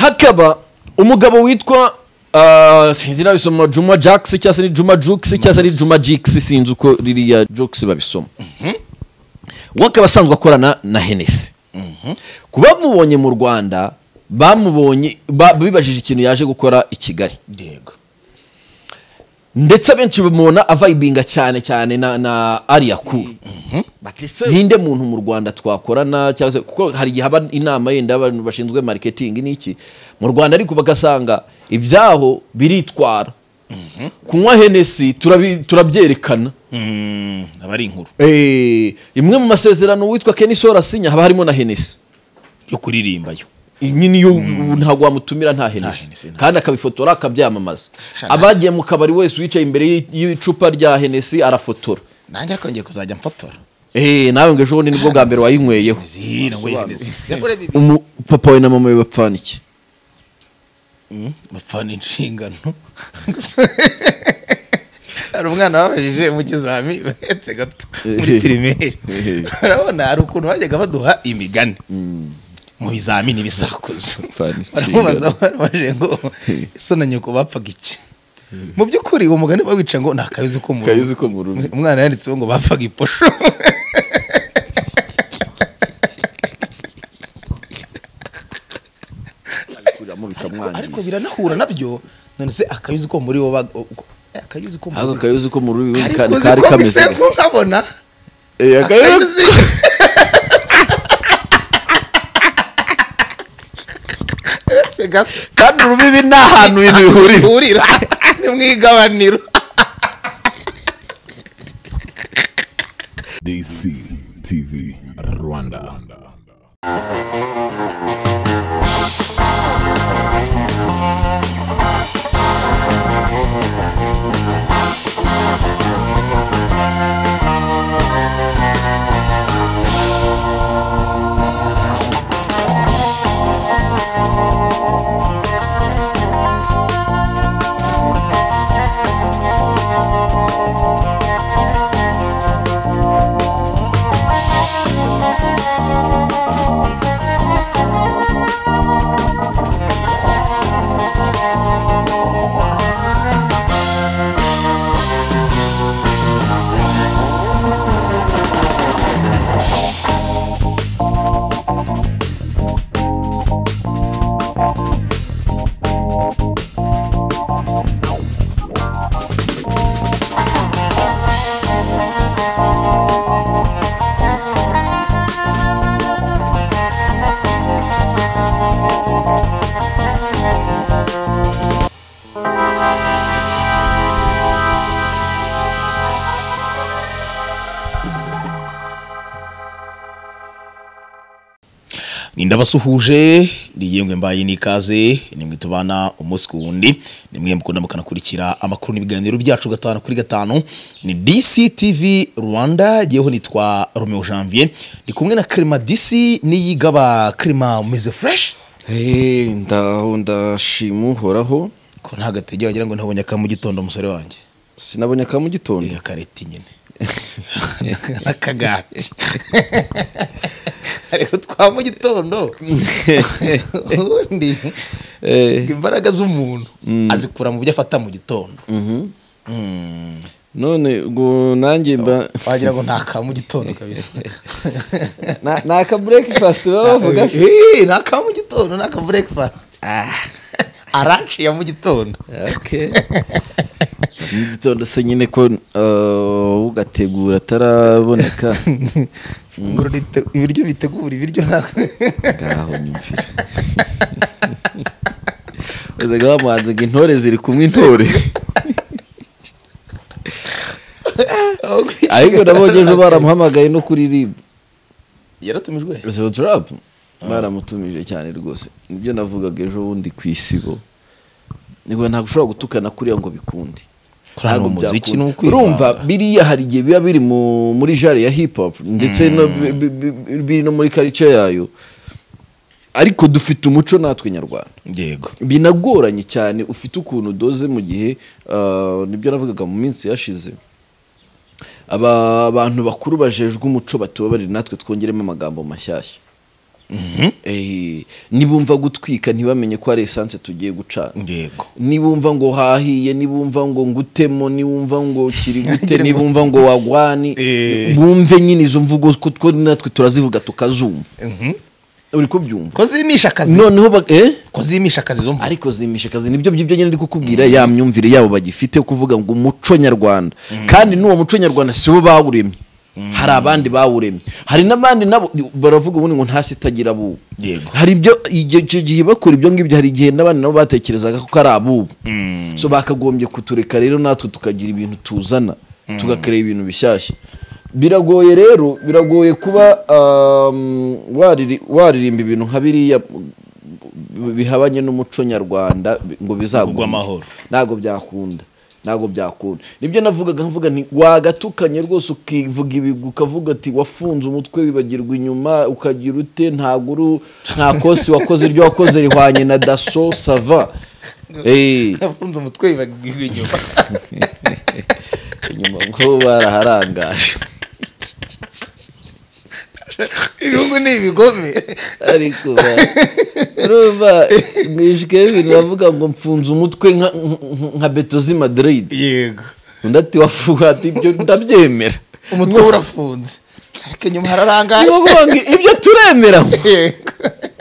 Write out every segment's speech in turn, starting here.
hakaba umugabo witwa sinzi nabisoma Juma Jax cyangwa se ni Juma Jux cyangwa se ni Juma Jix sinzi uko ririya Jux babisoma wakaba asanzwe akorana na Hennessy kuba mubonye mu Rwanda bamubonye bibajije ikintu yaje gukora i Kigali yego ndetse benshi bamubona avibinga cyane na Aria Cool ninde muntu mu Rwanda twakorana cyangwa se kuko hari gihe haba inama yenda abantu bashinzwe marketing niki mu Rwanda ariko bagasanga ibyaho biritwara kunywa Hennessy turabyerekana abari inkuru imwe mu masezerano witwa Kenny Sora sinya haba harimo na Hennessy yo kuririmba yo nyini yo ntago wamutumira nta Hennessy kandi akabifotora akabyamamaza abagiye mu kabari wese wicaye imbere y'icupa rya Hennessy arafotora nanjye ariko ngiye kuzajya mfotora nawe ngo ejo nibwo bwa mbere wayinyweyeho papa we na mama we bapfana iki bapfana inshingano hari umwana wabajije mu kizami bahetse gato muri primaire urabona hari ukuntu bajyaga baduha imigani mu bizamini bisakuza baramubaza barabaje ngo so na nyoko bapfaga iki mu byukuri uwo mugani bawica ngo nakayuzi ko mu rugo umwana yanditse ngo bapfaga iposho ariko biranahura nabyo none se akayuzi ko muri wo akayuzi ko mu rubi kari kameze nkabona akayuzi kandi urubibi ni ahantu ibintu bihurira ni mu igabaniro DCTV Rwanda. Ndabasuhuje niyemwe mbaye nikaze nimwe tubana umunsi kuwundi nimwe mukunda mukanakurikira amakuru n'ibiganiro byacu gatanu kuri gatanu ni DCTV Rwanda yeho nitwa Romeo Janvier ndi kumwe na Clement DC niyigaba Clement umeze fresh ndashimu horaho ko ntagatege wagira ngo ntabonye ka mu gitondo umusore wanjye sinabonye ka mu gitondo ya kareti nyine akagati ariko twa mu gitondo undi imbaraga z'umuntu azikura mu byo afata mu gitondo none ngo nanjye wagira ngo ntaka mu gitondo kabisa naka breakfast bavuga naka mu gitondo naka breakfast aranchi ya mu gitondo okay gitondo se nyine ko ugategura taraboneka ibiryo bitegura ibiryo ngaho nyumvira uzaga bamanze intore ziri kumwe intore ariko nabonye ejo baramuhamagaye no kuririmba yaratumijwe zo trap baramutumije cyane rwose nibyo navugaga ejo bundi kwisibo nigo nta gushobora gutukana kuriya ngo bikunde ntago muziki urumva biriya hari gihe biba biri muri genre ya hip hop ndetse no biri no muri culture yayo ariko dufite umuco natwe nyarwanda yego binagoranye cyane ufite ukuntu doze mu gihe nibyo navugaga mu minsi yashize abantu bakuru bajejwe umuco batuba bari natwe twongeremo amagambo mashyashya nibumva gutwika ntibamenye ko ari essence tugiye gucana yego nibumva ngo hahiye nibumva ngo ngutemo nibumva ngo kiri gute nibumva ngo wagwani bumve nyine izo mvugo ko natwe turazivuga tukazumva uri kubyumva ko zimisha akazi noneho ko zimisha akazi zo ariko zimisha akazi nibyo nyine ndi kukubwira ya myumvire yabo bagifite kuvuga ngo umuco nyarwanda kandi n'uwo muco nyarwanda sibo bawuremye hari abandi bawuremye hari n'abandi nabo baravuga ubundi ngo ntasi itagira abubu hari ibyo gihe bakora ibyo ngibyo hari igihe n'abandi nabo batekerezaga ko ari abubu so bakagombye kutureka rero natwe tukagira ibintu tuzana tugakorera ibintu bishyashya biragoye rero biragoye kuba waririmba ibintu nka biriya bihabanye n'umuco nyarwanda ngo bizagwa amahoro ntago byakunda nibyo navugaga nkavuga nti wagatukanye rwose ukivuga ibigwi ukavuga ati wafunze umutwe wibagirwa inyuma ukagira ute nta kosi wakoze iryo wakoze rihwanye na daso sava wafunze umutwe wibagirwa inyuma inyuma ngo baraharangaje ibihugu ni ibigome ariko urumva mwishike ibintu bavuga ngo mfunze umutwe nka beto zi Madrid yego undi ati wafuha ati ibyo ndabyemera umutwe urafunze ariko inyuma hararangaye ibyo turemera yego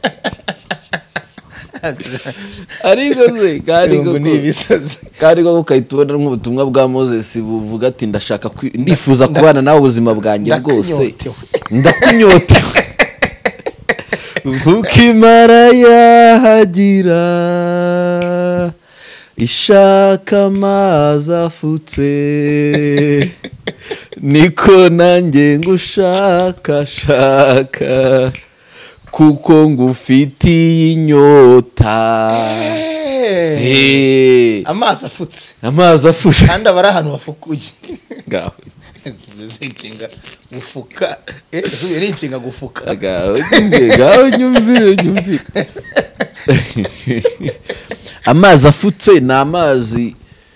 ariko se kandi ko ukayitubona nk'ubutumwa bwa Moses buvuga ati ndashaka ndifuza kubana nawe ubuzima bwanjye bwose ndakunyotewe ukimara yahagira ishaka amazi afutse niko nanjye ngushakashaka kuko ngufitiye inyota amazi afutse kandi abari ahantu bafukuye ngaho gufuka ni inshinga gufuka ngaho nyumvire amazi afutse ni amazi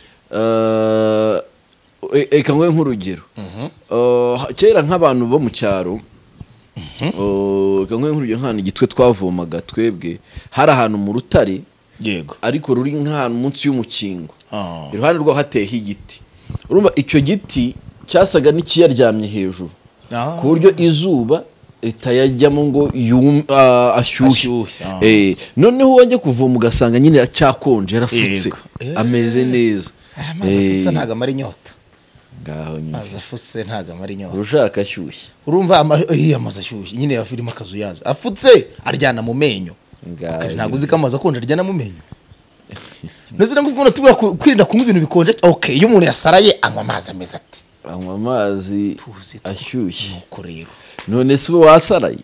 reka ngoye nk'urugero kera nk'abantu bo mu cyaro reka ngoye nk'urugero nk'ahantu igitwe twavomaga twebwe hari ahantu mu rutare yego ariko ruri nk'ahantu munsi y'umukingo iruhande rwaho hateyeho igiti urumva icyo giti cyasaga n'ikiyaryamye hejuru ku buryo izuba ritayajyamo ngo ashyushye noneho wajya kuvoma ugasanga nyine aracyakonje yarafutse ameze neza amazi afutse ntabwo amara inyota ngaho nyine amazi afutse ntabwo amara inyota urushaka ashyushye urumva amazi ashyushye nyine yafirimo akazu yaza afutse aryana mu menyo ntabwo uzi ko amazi akonje aryana mu menyo nuzira ngo umuntu tubura kwirinda kunywa ibintu bikonje okay iyo umuntu yasaraye anywa amazi ameze ati anywa amazi ashyushye nuko rero none se uba wasaraye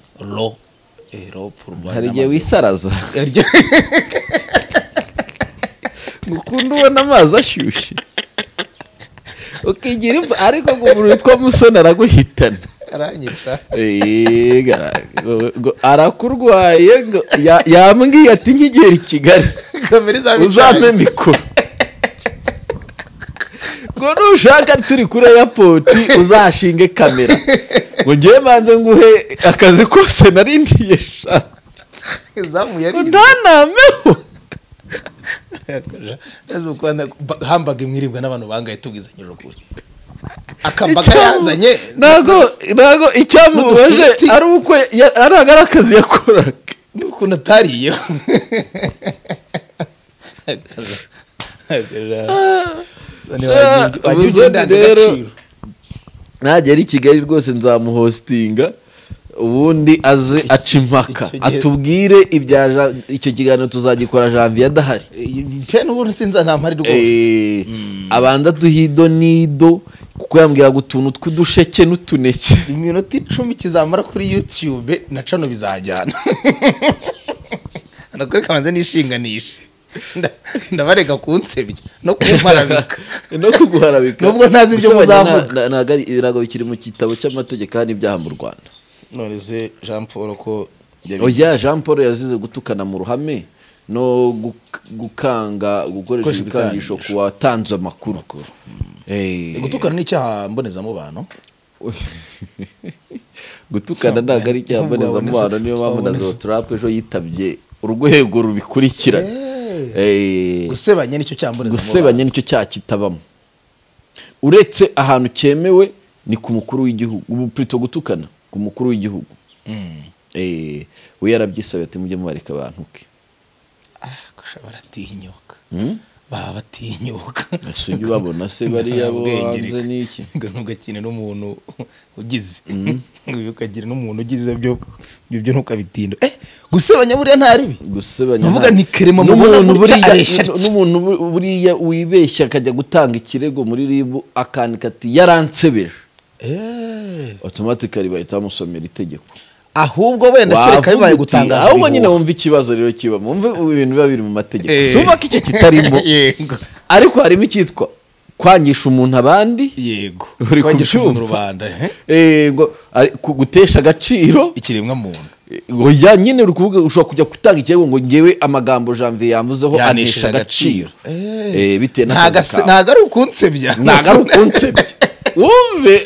hari igihe wisaraza ngukunda ubona amazi ashyushye ukigira imva ariko ngo umuntu witwa Musoni araguhitana aranyita arakurwaye yambwiye ati nkigera i Kigali uzampe mikoro ngo nushaka turi kuri airport uzashinge kamera ngo ngiye manze nguhe akazi kose narindiye shati ntanameho hambaga imwiribwa n'abantu bangaye tubwizanye rukuri akambaga yazanye nago icyamubaje ari uko ari akazi yakoraga nuko natariye rero nagera i Kigali rwose nzamuhostinga ubundi aze aca impaka atubwire ibya icyo kiganiro tuzagikora Janvier adahari pe n'ubundi sinza nta mpari rwose abanza duhido nido kuko yambwira gutuntu tw'udusheke n'utuneke iminota 10 kizamara kuri YouTube na cano bizajyana anakore kamanze nishinganisha ndabareka kunsebya no kumarabika no kuguharabika nubwo ntazi ibyo muzavuga ntago bikiri mu kitabo cy'amategeko kandi ibyaha mu Rwanda none se Jean Paul ko Jean Paul yazize gutukana mu ruhame no gukanga gukoresha ibikangisho kuwa tanze amakuru gutukana n'icyaha mboneza mu bantu gutukana ntabwo ari icyamboneza mubano niyo mpamvu na Zotrap ejo yitabye urwego rubikurikira gusebanya nicyo cyamboneza gusebanya nicyo cyakitabamo uretse ahantu cyemewe ni ku mukuru w'igihugu ubu plutôt gutukana ku mukuru w'igihugu we yarabyisabye ati mujye mubareka abantu ke baratinyuka baba batinyuka asuye babona se bari yabo hanze niki ntugakine n'umuntu ugize ukagira n'umuntu ugize byo ntukabitinda gusebanya buriya ntaribi gusebanya uvuga nti Kerema n'umuntu buriya wibeshya akajya gutanga ikirego muri ribu akanika ati yaransebeje automatically bahita bamusomera itegeko ahubwo wenda kereka bibaye gutangaza ahubwo nyine wumva ikibazo rero kiba wumva ibintu biba biri mu mategeko suma ko icyo kitarimo ariko harimo icyitwa kwangisha umuntu abandi yego kwangisha umuntu rubanda ngo gutesha agaciro ikiremwa muntu oya nyine uri kuvuga ushobora kujya gutanga ikirego ngo ngewe amagambo Janvier yavuzeho anesha agaciro bite n'akazi ntago ari ukunsebya wumve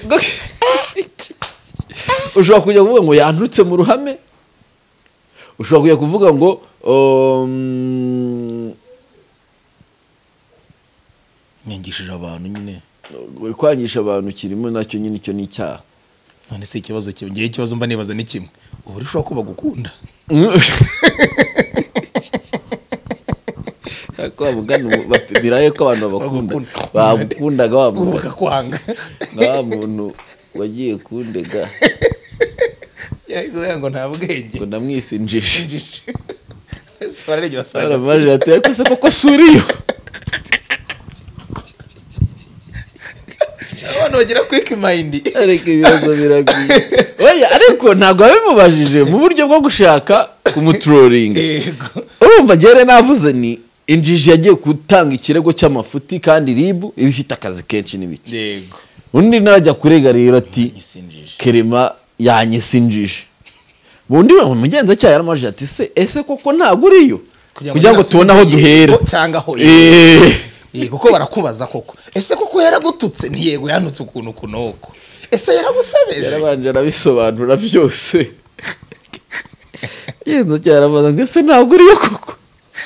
ushobora kujya kuvuga ngo yanturutse mu ruhame ushobora kujya kuvuga ngo nyangishije abantu nyine kwangisha abantu kirimo nacyo nyine icyo ni icyaha none se ikibazo ngiye ikibazo mba nibaza ni kimwe ubu rishobora kuba gukunda ko bamugana biraye ko abantu bakundaga bamuka kwanga na muntu wagiye kundega yego ngo nta bwenge ngo namwisinjije swarege basanga aramaje ateye ko se koko suriyo abantu bagira quick mind ariko ibibazo biragiye oya ariko ntago abimubajije mu buryo bwo gushaka kumutrolinga yego urumva gere navuze ni injiji yagiye gutanga ikirego cy'amafuti kandi ribu ibifite akazi kenshi n'ibiki yego undi najya kurega rero ati Kerema yanyisinjije bundi we mugenza cyaye yaramaje ati se ese koko ntago uriyo kugira ngo tubone aho duhera cyangwa aho kuko barakubaza koko ese koko yaragututse ntiyego yanutse ukuntu kunoko ese yaragusabeje yarabanje arabisobanura byose yenzo cyaramaza ngo ese ntago uriyo koko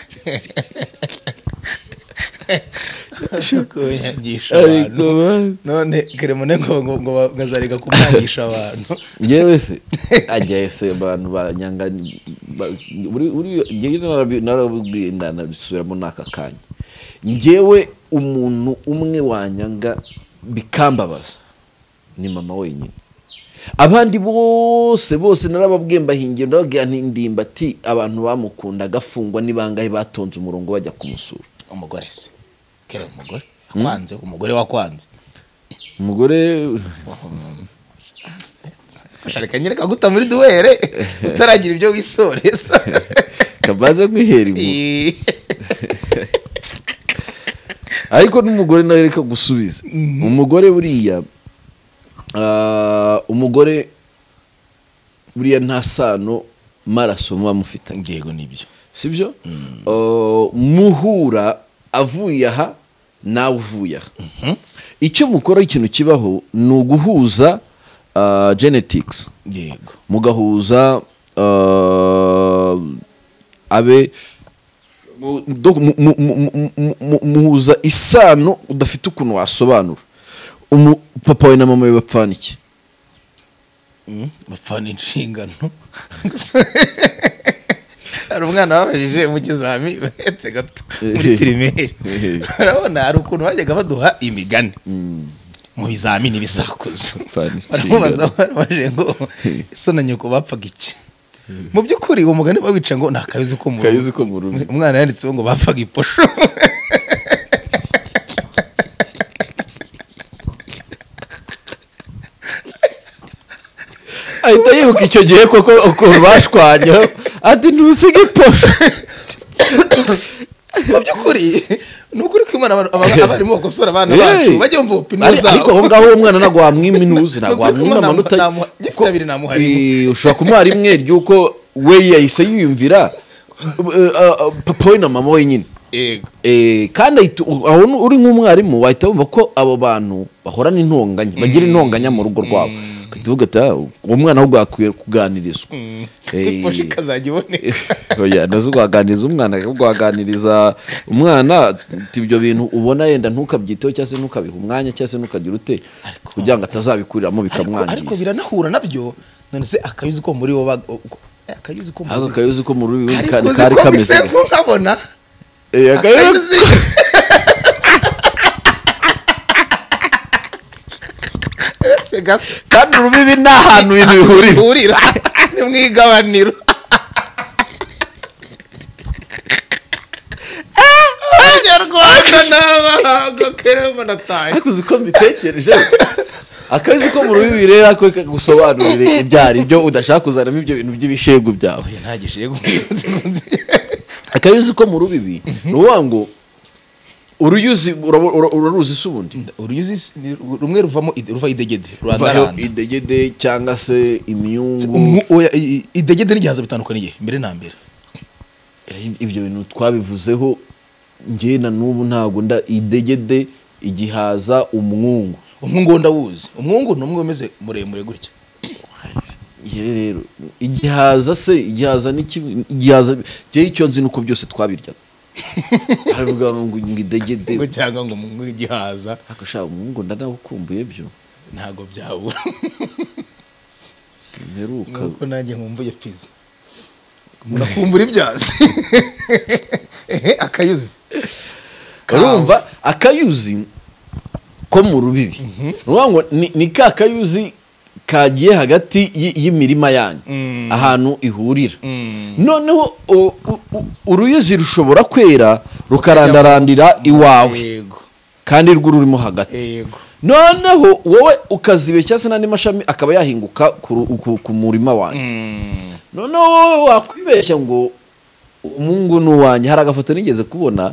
shoko yangisha abantu none Kerema ngo ngazariga kumwangisha abantu ngewe se ajya ese abantu banyanga uri narabwinda nabisubiramo naka kanya ngewe umuntu umwe wanyanga bikambabaza ni mama wenyine abandi bose narababwemba hingiye ndabagira ntindimba ati abantu bamukunda gafungwa nibangahe batonze umurongo bajya kumusura umugore se Kerema umugore akwanze umugore wakwanze umugore asharika nyereka guta muri duwere utaragira ibyo wisoreza kabaza kwihera imu ariko n'umugore nawe reka gusubiza umugore buriya umugore buriya nta sano maraso muba mufitanye ngego nibyo sibyo muhura avuye aha nawe uvuye aha icyo mukora ikintu kibaho ni uguhuza genetics yego mugahuza abe muhuza isano udafite ukuntu wasobanura papa we na mama we bapfana iki bapfana inshingano hari umwana wabajije mu kizami bahetse gato muri primaire urabona hari ukuntu bajyaga baduha imigani mu bizamini bisakuza baramubaza barabaje ngo so na nyoko bapfaga iki mu byukuri uwo mugani bawica ngo nakabizi ko mu rugo umwana yanditse ngo bapfaga iposho ahita yibuka icyo gihe koko ukuntu bashwanya ati ntusige iposho mu byukuri nukuri ko Imana abarimo gukosora abana bacu bajye mva opinion zabo ariko aho ngaho umwana nagwa wamwima inuzi nagwa wamwima amanota gifite 2 namuharimo ushobora kumuha rimwe ryuko we yahise yiyumvira papa we na mama we nyine kandi aho uri nk'umwarimu wahita wumva ko abo bantu bahorana intonganya bagira intonganya mu rugo rwabo tuvuga ati uwo mwana ahubwo akwiye kuganirizwa iposhe ikazajya iboneka oya nazo guhaganiriza umwana guhaganiriza umwana ibyo bintu ubona yenda ntukabyiteho cyangwa se ntukabiha umwanya cyangwa se ntukagira ute kugira ngo atazabikuriramo bikamwangiza ariko biranahura nabyo none se akayuzi ko muri wo akayuzi ko muri kari kameze nkabona akayuzi kandi urubibi ni ahantu ibintu bihurira ni mu igabaniro abanyarwanda n'abahanga kerema nataye ariko uzi ko mbitekereje akazi ko mu rubibi rero ako gusobanurira ibyari byo udashaka kuzanamo ibyo bintu by'ibishegu byawe nta gishegu akazi ko mu rubibi nuwa ngo uruyuzi uraruzi subundi uruyuzi rumwe ruva idegede ruvaho idegede cyangwa se imyungu idegede n'igihaza bitandukaniye mbere na mbere ibyo bintu twabivuzeho njye na n'ubu ntago nda idegede igihaza umwungu ndawuzi umwungu ni umwe umeze muremure gutya rero igihaza n'igihaza je icyo nzi nuko byose twabirya aravuga ngo idegede ngo cyangwa ngo mu igihaza akashaka umwungu ndanabukumbuye byo ntago byabura simperuka nuko nanjye nkumbuye pizza murakumbura ibyazi akayuzi urumva akayuzi ko mu rubibi ngo ni ka kayuzi kagiye hagati y'imirima yanyu ahantu ihurira noneho uruyuzi rushobora kwera rukarandarandira iwawe kandi rwo rurimo hagati noneho wowe ukazibeshya se n'andi mashami akaba yahinguka ku murima wanyu noneho wowe wakwibeshya ngo umungu n'uwanjye hari agafoto nigeze kubona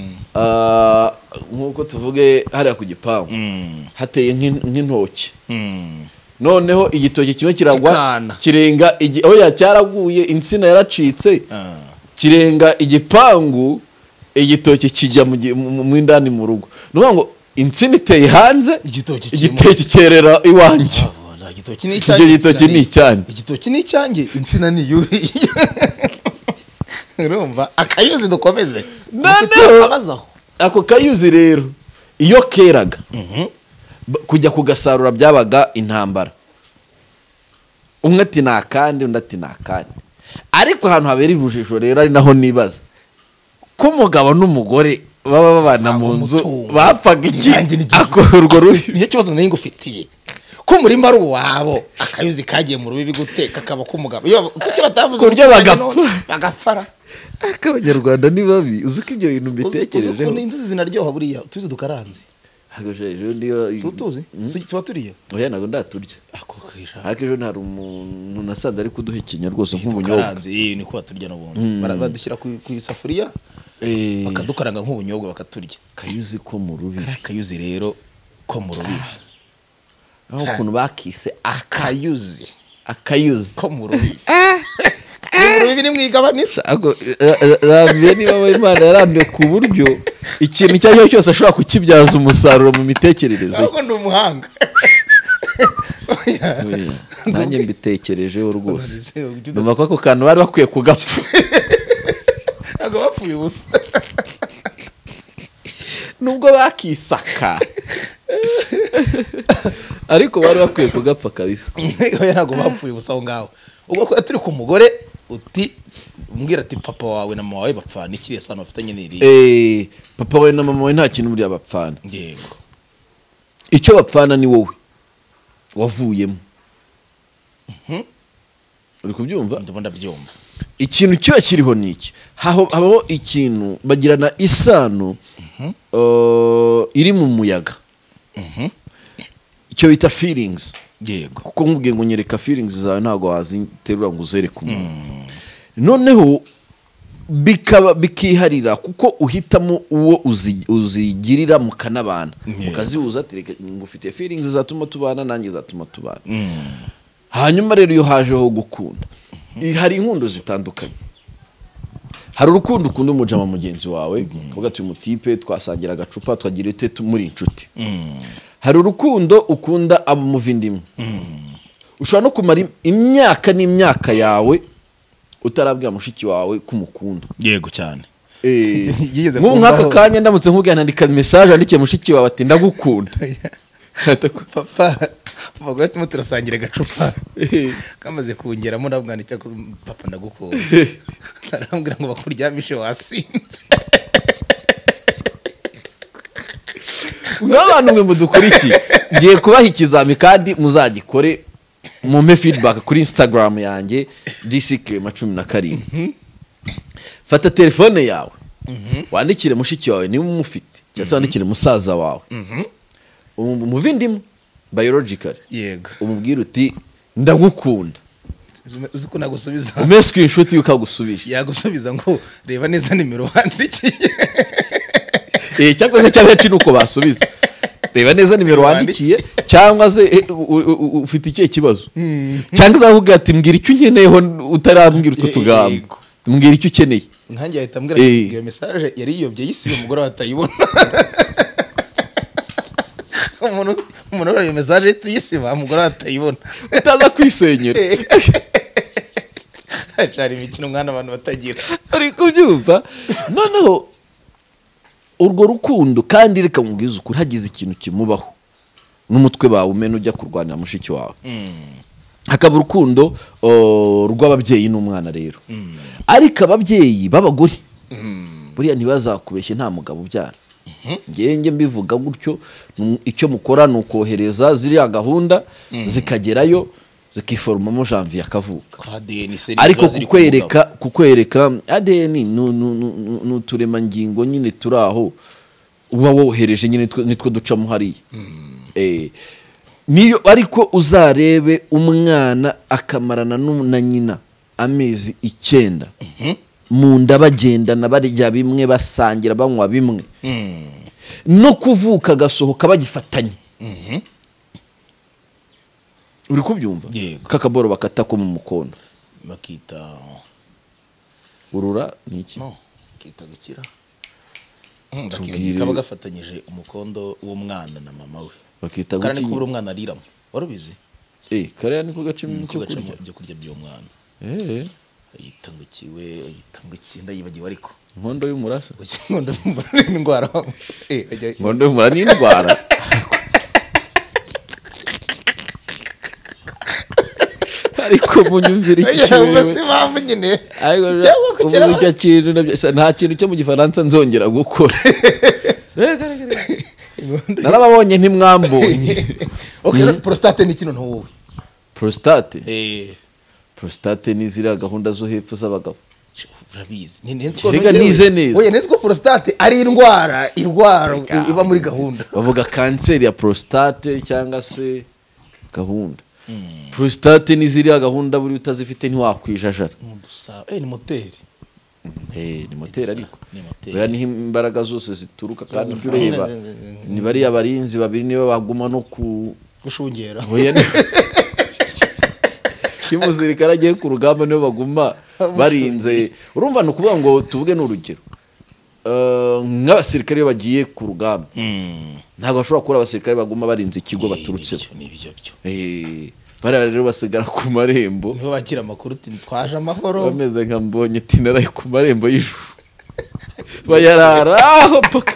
nk'uko tuvuge hariya ku gipangu hateye nk'intoki noneho igitoki kimwe kiragwa kirenga oya cyaraguye insina yaracitse kirenga igipangu igitoki kijya mu indani mu rugo nuvuga ngo insina iteye hanze igitoki cyerera iwanjye igitoki ni icyanjye igitoki ni icyanjye insina ni yuri urumva akayuzi dukomeze noneho ako kayuzi rero iyo keraga kujya kugasarura byabaga intambara umwe ati nakandi undi ati nakandi ariko ahantu habera ivujisho rero ari naho nibaza ko umugabo n'umugore baba babana mu nzu bapfaga iki urwo rubi niyo kibazo nari ngufitiye ko umurima ari uwabo akayuzi kagiye mu rubibi guteka kaba k'umugabo kuki batavuze kurya bagafara ak'abanyarwanda ni babi uzi ko ibyo bintu mbitekerejeho ni inzuzi zinaryoha buriya tuzi dukaranze tuzi tuba turiye oya ntabwo ndaturya ariko ejo hari umuntu nasanze ari kuduhekenya rwose nk'ubunyobwa niko baturya n'ubundi badushyira ku isafuriya bakadukaranga nk'ubunyobwa bakaturya kayuzi ko mu rubibi akayuzi rero ko mu rubibi aho ukuntu bakise akayuzi ko mu rubibi urubibi ni mwigabanira rambiye niba Imana yarambiye ku buryo ikintu icyo ari cyo cyose ashobora kukibyaza umusaruro mu mitekerereze ahubwo ndi umuhanga nanjye mbitekerejeho rwose numva ko ako kantu bari bakwiye kugapfa ntabwo bapfuye ubusa nubwo bakisaka ariko bari bakwiye kugapfa kabisa ntabwo bapfuye ubusa aho ngaho ubwo turi ku mugore uti umbwira ati papa wawe na mama wawe bapfana ikiriye sano bafitanye n'iri papa wawe na mama wawe nta kintu buriya bapfana yego icyo bapfana ni wowe wavuyemo uri kubyumva ndabyumva ikintu kiba kiriho ni iki habaho ikintu bagirana isano iri mu muyaga icyo bita feelings yego kuko nkubwiye ngo nyereka feelings zawe ntabwo waziterura ngo uzereke umuntu noneho bikiharira kuko uhitamo uwo uzigirira mukanabana mukazihuza ngo ufite feelings zatuma tubana nanjye zatuma tubana hanyuma rero iyo hajeho gukunda hari inkundo zitandukanye hari urukundo ukunda umujama mugenzi wawe uvuga tuyu mutipe twasangira agacupa twagira ite muri inshuti hari urukundo ukunda abo muvindimwe ushobora no kumara imyaka n'imyaka yawe utarabwira mushiki wawe kumukunda. Yego cyane. Mu nkaka kanya ndamutse nkubwira nandika message andikiye mushiki wawe ati ndagukunda. Papa bagahita muturasangira gacupa kamaze kungeramo ndabwana icyo papa ndagukunda. Arambwira ngo bakuryamishe wasinze. N'abantu mwe mudukuriki ngiye kubaha ikizami kandi muzagikore mumpe feedback kuri Instagram yanjye dckrema17. Fata telefone yawe wandikire mushiki wawe niba umufite cyangwa wandikire musaza wawe umuvindimo biological. Yego. Umubwira uti ndagukunda. Uzi ko nagusubiza. Ume screenshot ukagusubisha. Yagusubiza ngo reba neza nimero wandikiye. Cyangwa se cyangwa nuko basubiza. Reba neza nimero wandikiye cyangwa se ufite ikihe kibazo. Cyangwa zavuga ati mbwira icyo unyeneyeho utarambwira utwo tugambo. Mbwira icyo ukeneye. Nkanjye ahita ambwira iyo message yari yiyobye yisibe umugore atayibona. Umuntu uriya message tuyisiba umugore atayibona. Utaza kwisenyera. Cyari imikino umwana abantu batagira. Ari kubyumva. Noneho urwo rukundo kandi reka mubwiza ukuri hagize ikintu kimubaho n'umutwe bawe umene ujya kurwanira mushiki wawe. Hakaba urukundo rw'ababyeyi n'umwana rero. Ariko ababyeyi b'abagore buriya ntibazakubeshye nta mugabo ubyara. Ngenge mbivuga gutyo icyo mukora nukohereza ziriya gahunda zikagerayo zikiformamo Janvier akavuka. Ariko kukwereka ADN nuturema ngingo nyine turaho uba wohereje nyine nitwo ducamo hariya. Niyo ariko uzarebe umwana akamarana na nyina amezi 9 mu nda bagendana barya bimwe basangira banywa bimwe no kuvuka gasohoka bagifatanye. Uri kubyumva? Kakaboro bakata ko mu mukondo bakita urura niki? No, kita gukira. Bakaba gafatanyije umukondo w'umwana na mama we. Bakita gukira. Kandi kubura umwana ariramo. Warubizi? Kare niko gacimo cyo kurya by'umwana. Yitangukiwe ndayibagiwe ariko. Nkondo y'umurasa. Nkondo y'umurasa ni indwara. Nkondo y'umurasa ni indwara. Ariko munyumvira iki nyine nta kintu cyo mu gifaransa nzongera gukora. Narababonye ntimwambonye. Prostate ni kino ntowe. Prostate? Prostate ni ziriya gahunda zo hepfo z'abagabo. Urabizi rega nize neza. Oya neziko prostate ari indwara iba muri gahunda. Bavuga kanseri ya prostate cyangwa se gahunda. Prostate ni ziriya gahunda buri utazifite ntiwakwijajara. Ni moteri. Ni moteri ariko. Bera ni imbaraga zose zituruka kandi ibyo ureba ni bari abarinzi babiri niba baguma no gushungera. Oya Kimuzirikara agiye ku rugamba niyo baguma barinze. Urumva no kuvuga ngo tuvuge n'urugero. Nk'abasirikare bagiye ku rugamba. Ntabwo bashobora kuri abasirikare baguma barinze ikigo baturutseho. Bara rero basigara ku marembo. Niho bakira makuru twaje amahoro. Bameze nka mbonye tinaraye ku marembo y'ijuru. Bayarara aho paka.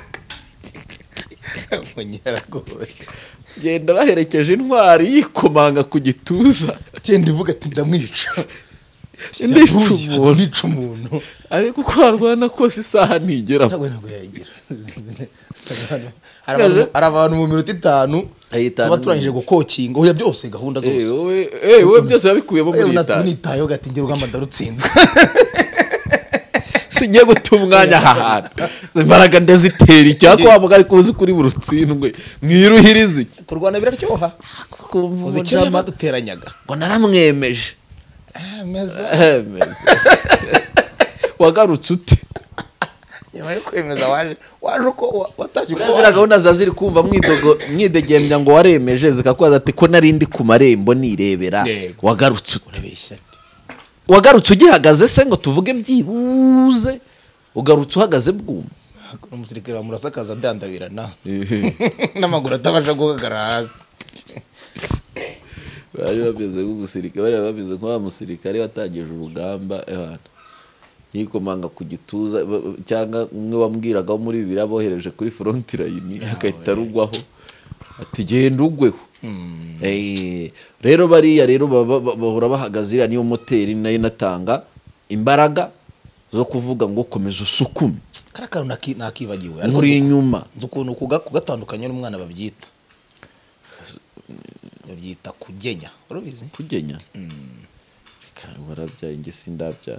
Munyaragoye. Genda baherekeje intwari yikomanga ku gituza. Genda ivuga ati ndamwica. Ndica umuntu. Ariko uko arwana kose isaha ntigera. Ntabwo yagira. Hari abantu mu minota 5 baturangije gukokinga oya byose gahunda zose. Wowe byose yabikuyemo muri itanu. Nitayo gati ngira ugamba ndarutsinzwe. Singiye guta umwanya hahana. Imbaraga ndazitera icyako wavuga ariko uzi kuri burutsindwe. Mwiruhiriza iki? Kurwana biraryoha. Uzi kera maduteranyaga. Ngo naramwemeje. Meza. Wagarutse ute? Nyuma yo kwemeza waje uko watashye ko zira gahunda zaziri kumva mwidegembya ngo waremeje zikakwaza ati ko narindi ku marembo nirebera. Wagarutse urabeshya. Wagarutse ugihagaze se ngo tuvuge byibuze ugarutse uhagaze bwuma. Umusirikare wa murasakaza dandabirana. N'amaguru atabasha guhagarara hasi. bari bameze nk'umusirikare, bari bameze nk'abamusirikare watangije urugamba yikomanga ku gituza, cyangwa umwe wambwiraga muri Bibiliya bohereje kuri front line akahita rugwaho ati genda ugweho. Rero bariya rero bahora bahagaze, iriya niyo moteri nayo natanga imbaraga zo kuvuga ngo komeza usukume. Karakaro nakibagiwe muri inyuma nzukuntu kugatandukanya n'umwana babyita kugenya, urubizi kugenya. Warabyaye nge sindabyara,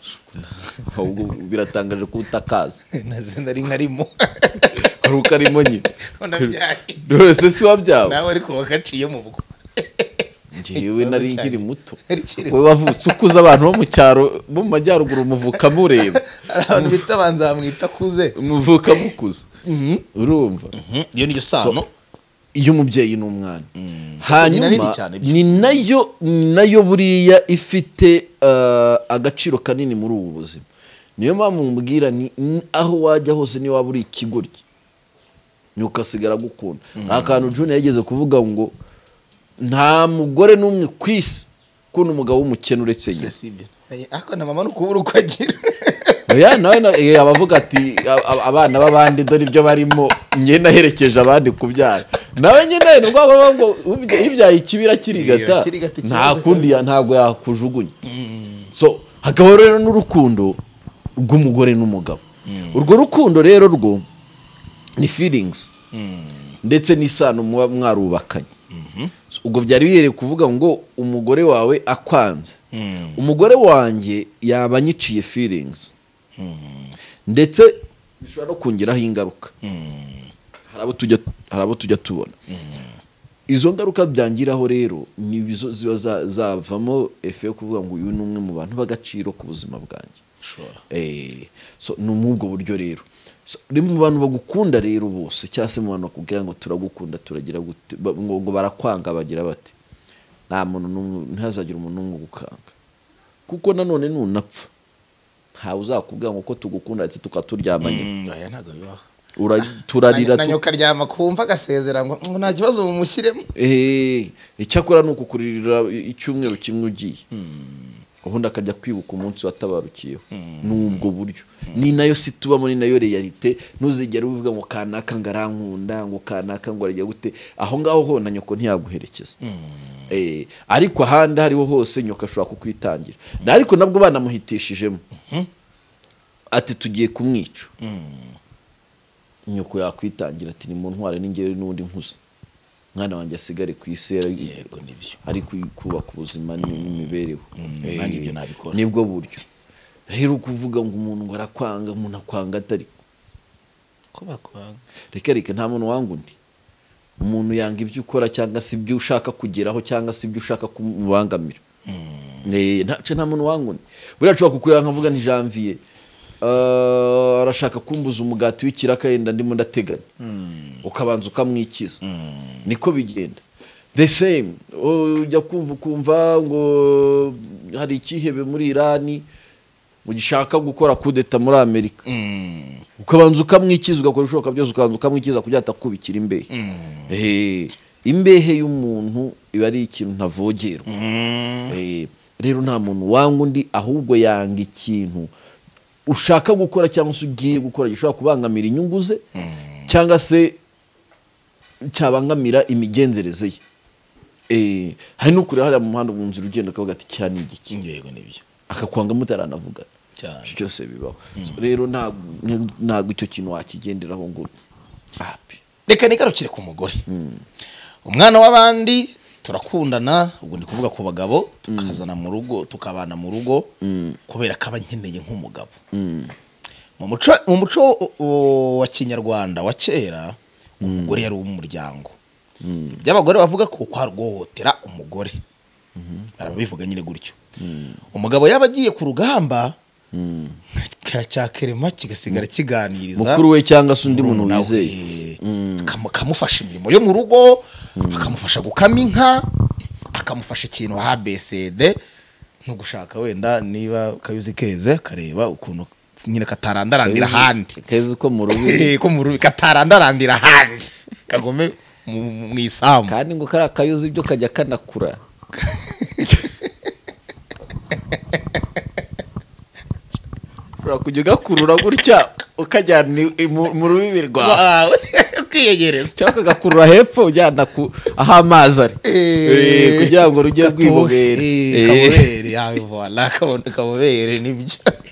ahubwo biratangaje ko utakaza naze ndari nkarimo aruka arimo nyine ndabyaye dose si wabyawe nawe ariko wakaciye mu bugo. Ngewe nari nkiri muto, wowe wavutse ukuza abantu bo mu cyaro bo mu majyaruguru muvuka mureba, abantu bitabanza bamwita kuze muvuka mukuza. Urumva iyo niyo sano iyo umubyeyi n'umwana. Hanyuma ni nayo buriya ifite agaciro kanini muri ubu buzima. Niyo mpamvu mubwira ni aho wajya hose niyo waba uri ikigoryi nyukasigara gukunda. Akantu June yageze kuvuga ngo nta mugore n'umwe kwisi kuno umugabo w'umukene uretse nyine. Ako na mama n'ukubura uko agira. Oya nawe abavuga ati abana babandi dore ibyo barimo nge naherekeje abandi kubyara. Nawe nyine n'ubwo ngo ibyaye ikibira kirigata nta kundi ntago yakujugunya. So hakaba rero n'urukundo rw'umugore n'umugabo. Urwo rukundo rero rwo ni feelings ndetse n'isano mwarubakanye. Ubwo byari bihereye kuvuga ngo umugore wawe akwanze, umugore wanjye yabanyiciye feelings, ndetse bishobora no kongeraho ingaruka. Harabo tujya tubona izo ngaruka byangiraho rero ni bizo ziba zavamo efe yo kuvuga ngo uyu numwe mu bantu bagaciro ku buzima bwanjye. So n'ubwo buryo rero mu bantu bagukunda rero bose cyangwa se mu bantu bakubwira ngo turagukunda turagira ngo barakwanga bagira bati nta muntu ntazagira umuntu n'umwe gukanga, kuko nanone nunapfa ntawe uzakubwira ngo ko tugukunda ati tukaturyamanye. Aya ntago bibaho. Turarira nanyo karyama kumva gasezera ngo nta kibazo mumushyiremo. Icyakora nuko kuririra icyumweru kimwe ugiye ubundi akajya kwibuka umunsi watabarukiyeho. Nubwo buryo ni nayo situbamo, ni nayo realite. Ntuzigera uvuga ngo kanaka ngarankunda ngo kanaka ngo arya gute, aho ngaho ho na nyoko ntiyaguherekeza. Ariko ahandi hariho hose nyoka ashobora kukwitangira. Ariko nabwo banamuhitishijemo ati tugiye kumwica, nyoko yakwitangira ati ni mu ntware n'ingero n'undi nkuze mwana wanjye asigare ku isi. Yego nibyo ari kubaka ubuzima n'imibereho. Nanjye ibyo nabikora nibwo buryo rero kuvuga ngo umuntu ngo arakwanga, umuntu akwanga atari ko bakwanga. Reka nta muntu wanga undi. Umuntu yanga ibyo ukora cyangwa se ibyo ushaka kugeraho cyangwa se ibyo ushaka kumubangamira. Nta muntu wanga undi. Buriya nshobora kukureba nkavuga ni Janvier arashaka kumbuza umugati w'ikiraka yenda ndimo ndateganya, ukabanza ukamwikiza. Niko bigenda. The same ujya kumva ngo hari ikihebe muri Irani ugishaka gukora kudeta muri Amerika, ukabanza ukamwikiza, ugakora ibishoboka byose ukabanza ukamwikiza kugira atakubikira imbehe. Imbehe y'umuntu iba ari ikintu ntavogerwa. Rero nta muntu wanga undi, ahubwo yanga ikintu ushaka gukora cyangwa se ugiye gukora gishobora kubangamira inyungu ze cyangwa se cyabangamira imigenzereze ye. Hari no kure hariya mu muhanda mu nzira ugenda akavuga ati kira ni igiki. Yego nibyo akakwanga mutaranavuga cyane cyose bibaho. Rero ntabwo icyo kintu wakigenderaho ngo reka nigarukire ku mugore. Umwana w'abandi turakundana, ubwo ndi kuvuga ku bagabo tukazana mu rugo tukabana mu rugo kubera ko abankeneye nk'umugabo. Mu muco wa kinyarwanda wa kera umugore yari umuryango. By'abagore bavuga ko kwarwohotera umugore barabivuga nyine gutyo. Umugabo yaba agiye ku rugamba cya kerema kigasigara kiganiriza mukuru we cyangwa se undi muntu wizeye, akamufasha imirimo yo mu rugo, akamufasha gukama inka, akamufasha ikintu HBCD no gushaka wenda niba kayuzi keze kareba ukuntu nyine katarandarandira handi keze ko mu rubi ko mu rubi katarandarandira handi kagome mu isamu, kandi ngo kara kayuzi ibyo kajya kanakura kujya ugakurura gutya ukajyana mu rubibi rwawe ukiyegereza cyangwa ugakurura hepfo ujyana aho amazi ari kugira ngo rujye rwibobere yawe voila kabobere nibyo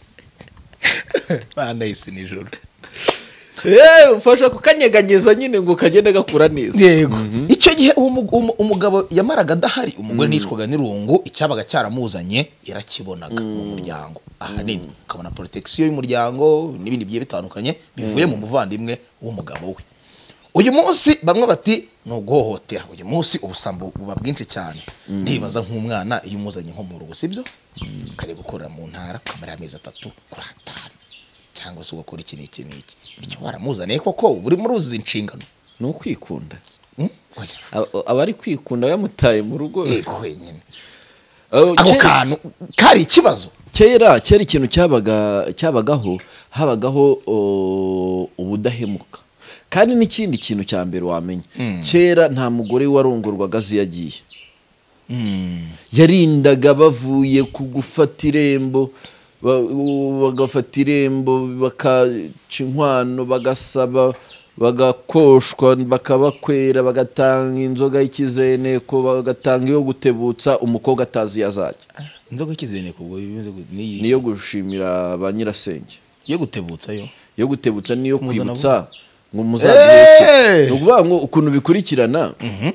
bana isi nijoro ufasha kukanyeganyeza nyine ngo kagende gakura neza. Yego icyo gihe umugabo yamaraga adahari umugore nicwaga n'irungu icyabaga cyaramuzanye yarakibonaga mu muryango ahanini ukabona protection y'umuryango n'ibindi bigiye bitandukanye bivuye mu muvandimwe w'umugabo we. Uyu munsi bamwe bati no guhohotera, uyu munsi ubusambo buba bwinshi cyane. Ndibaza nk'umwana iyo umuzanye nko mu rugo sibyo kajya gukorera mu ntara kamara amezi 3 kuri 5 cyangwa se ugakora iki n'iki icyo waramuzaniye koko buri muri uzi inshingano no kwikunda. Abari kwikunda yamutaye mu rugo wenyine ako kantu kari ikibazo. Kera ikintu cyabagaho habagaho ubudahemuka kandi n'ikindi kintu cya mbere wamenye kera nta mugore warongorwaga ziyagiye yarindaga bavuye kugufata irembo bagafata irembo bakaca inkwano bagasaba bagakoshwa bakabakwera bagatanga inzoga y'ikizeneko bagatanga iyo gutebutsa umukobwa atazi yazajya. Inzoga y'ikizeneko ubwo niyo gushimira ba nyirasenge yo gutebutsa yo gutebutsa niyo kwibutsa ngo muzagireke. Nukuvuga ngo ukuntu bikurikirana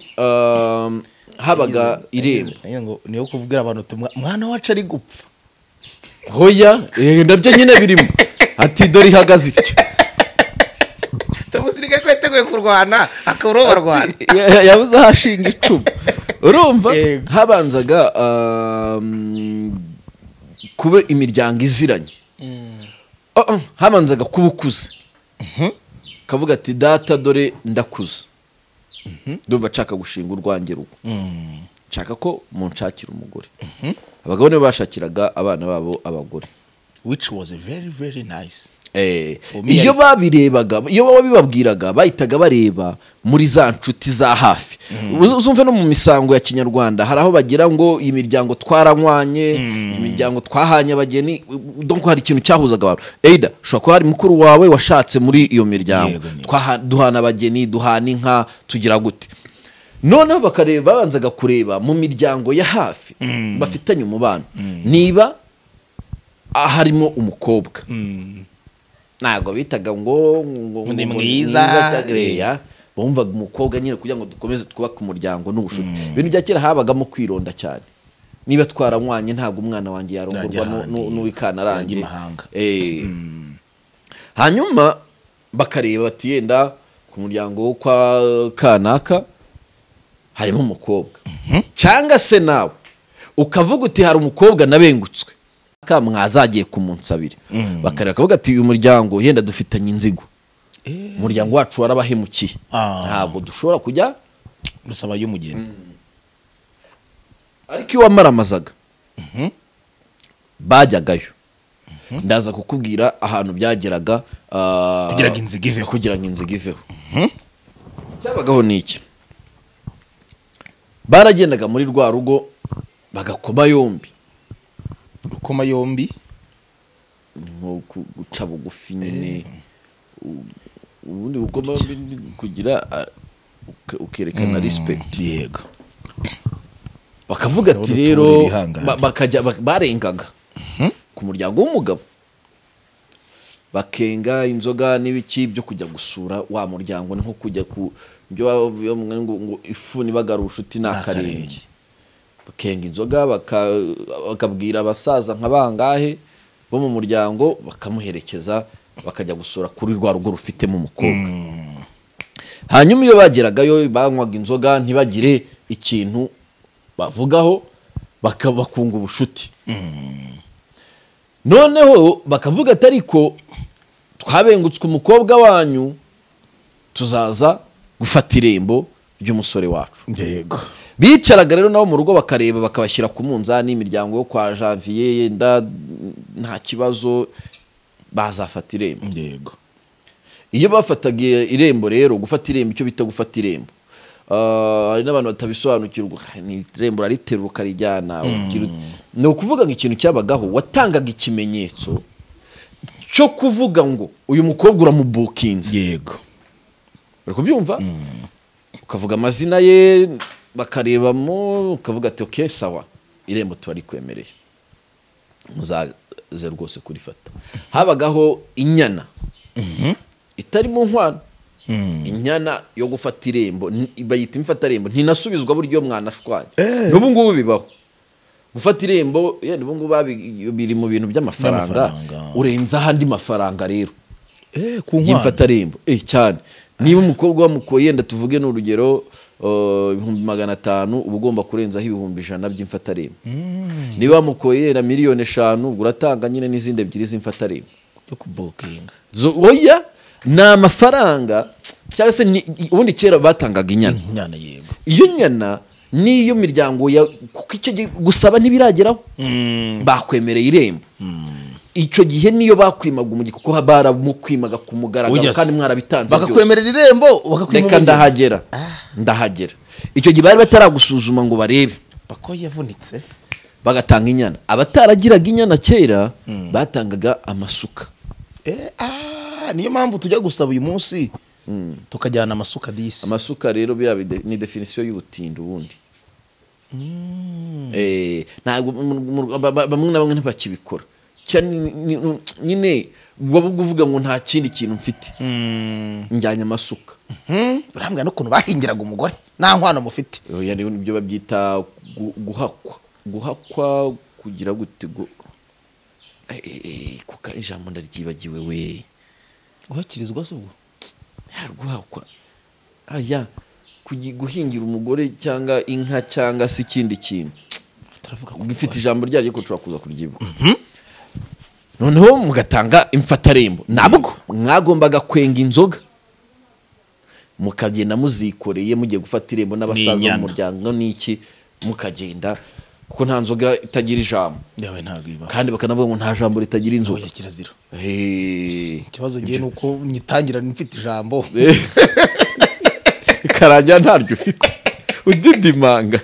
habaga irembo ngo niyo kuvugira abantu mwana wacu ari gupfa hoya ndabyo nyine birimo ati dore ihagaze ityo tamusirika ko yateguye kurwana akaroba rwana yabuze hashinga icumu urumva habanzaga kuba imiryango iziranye habanzaga kubukuze kavuga ati data dore ndakuze ndumva nshaka gushinga urwange rugo nshaka ko munshakira umugore. Abagabo ne bashakiraga abana babo abagore, which was a very very nice. Iyo babirebaga iyo babibabwiraga bahitaga bareba muri za nshuti za hafi. Uzumve no mu misango ya Kinyarwanda haraho bagira ngo imiryango twaranywanye imiryango twahanye abageni donc hari ikintu cyahuzaga abantu. Eida shobora ko hari mukuru wawe washatse muri iyo miryango duhana abageni duhana inka tugira gute. Noneho bakareba babanzaga kureba mu miryango ya hafi bafitanye umubano niba harimo umukobwa nago bitaga ngo ni mwiza cyagreya bumvaga umukobwa nyine kugira ngo dukomeze twubaka umuryango n'ubushuti. Ibintu bya kera habagamo kwironda cyane niba twaranywanye ntabwo umwana wanjye yarongorwa n'uwikana rangi hanyuma bakareba bati yenda ku muryango wo kwa kanaka harimo umukobwa cyangwa se nawe ukavuga uti hari umukobwa nabengutswe mwazagiye kumunsabira bakareka kavuga ati uyu muryango yenda dufitanye inzigo umuryango wacu warabahemukiye ntabwo dushobora kujya gusaba y'umugeni. Ariko iyo wamaramazaga bajyagayo ndaza kukubwira ahantu byageraga kugira ngo inzigo iveho cyabagaho niki baragendaga muri rwa rugo bagakoma yombi ukoma yombi nko guca bugufi nyine ubundi ukoma yombi kugira ukerekana respect. Yego bakavuga ati rero bakajya barengaga ku muryango w'umugabo bakenga inzoga n'ibiki byo kujya gusura wa muryango ni nko kujya ku byo bavuye ngo ifu nibagara ubushuti n'akarenge bakenga inzoga bakabwira abasaza nkabangahe bo mu muryango bakamuherekeza bakajya gusura kuri rwa rugo rufitemo umukobwa. Hanyuma iyo bageragayo banywaga inzoga ntibagire ikintu bavugaho bakabakunga ubushuti. Noneho bakavuga ati ariko twabengutswe umukobwa wanyu tuzaza gufata irembo ry'umusore wacu. Yego bicaraga rero nabo mu rugo bakareba bakabashyira ku munzani imiryango yo kwa Janvier yenda nta kibazo bazafata irembo. Yego iyo bafataga irembo rero gufata irembo icyo bita gufata irembo hari n'abantu batabisobanukirwa ni irembo rariterura ukarijyana ni ukuvuga ngo ikintu cyabagaho watangaga ikimenyetso cyo kuvuga ngo uyu mukobwa uramubukinze yego uri kubyumva ukavuga amazina ye bakarebamo ukavuga ati okay sawa irembo turarikwemereye muzaze rwose kurifata habagaho inyana itari mu nkwano inyana yo gufata irembo bayita imfatarembo ntinasubizwa buryo mwanashwanye n'ubu ngubu bibaho gufata irembo yenda ubu ngubu biri mu bintu by'amafaranga urenza ahandi mafaranga rero ku nkwano y'imfatarembo cyane niba umukobwa wamukoye yenda tuvuge n'urugero 500,000 uba ugomba kurenzaho 100,000 by'imfatarembo niba wamukoye na 500,000 ubwo uratanga nyine n'izindi ebyiri z'imfatarembo yo kubukinga oya ni amafaranga cyangwa se ubundi kera batangaga inyana yego iyo nyana niyo miryango kuko icyo gusaba ntibirageraho bakwemereye irembo icyo gihe niyo bakwimaga umujyi kuko baramukwimaga ku mugaragaro kandi mwarabitanze byose bakakwemerera irembo reka ndahagera icyo gihe bari bataragusuzuma ngo barebe bako yavunitse bagatanga inyana abataragiraga inyana kera batangaga amasuka niyo mpamvu tujya gusaba uyu munsi tukajyana amasuka disi amasuka rero ni definition y'ubutindi ubundi ntabwo bamwe na bamwe ntibakibikora nyine waba uvuga ngo nta kindi kintu mfite njyanye amasuka urambwira n'ukuntu bahingiraga umugore nta nkwano mufite nibyo babyita guhakwa kugira gute kuka ijambo ndaryibagiwe we guhakirizwa se ubwo guhakwa guhingira umugore cyangwa inka cyangwa se ikindi kintu ugifite ijambo ryaryo ko ushobora kuza kuryibuka noneho mugatanga imfatarembo nabwo mwagombaga kwenga inzoga mukagenda muzikoreye mugiye gufata irembo n'abasaza b'umuryango n'iki mukagenda kuko nta nzoga itagira ijambo kandi bakanavuga ngo nta jambo ritagira inzoga kirazira ikibazo ngiye nuko nyitangira mfite ijambo karangira ntaryo ufite udidimanga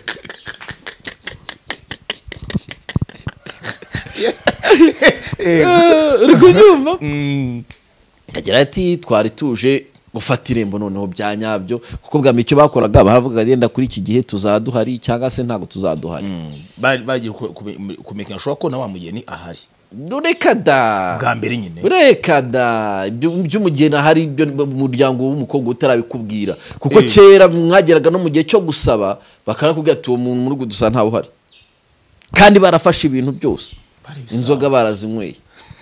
uri kubyumva agira ati twari tuje gufata irembo noneho bya nyabyo kuko bwa icyo bakoraga bavuga genda kuri iki gihe tuzaduhari cyangwa se ntago tuzaduhari bagiye kumenya ashobora ko na wa mugeni ahari reka da bwa mbere nyine reka da by'umugeni ahari ibyo umuryango w'umukobwa utarabikubwira kuko kera mwageraga no mu gihe cyo gusaba bakarakubwira ati uwo muntu muri gudusa ntawe uhari kandi barafashe ibintu byose inzoga barazinyweye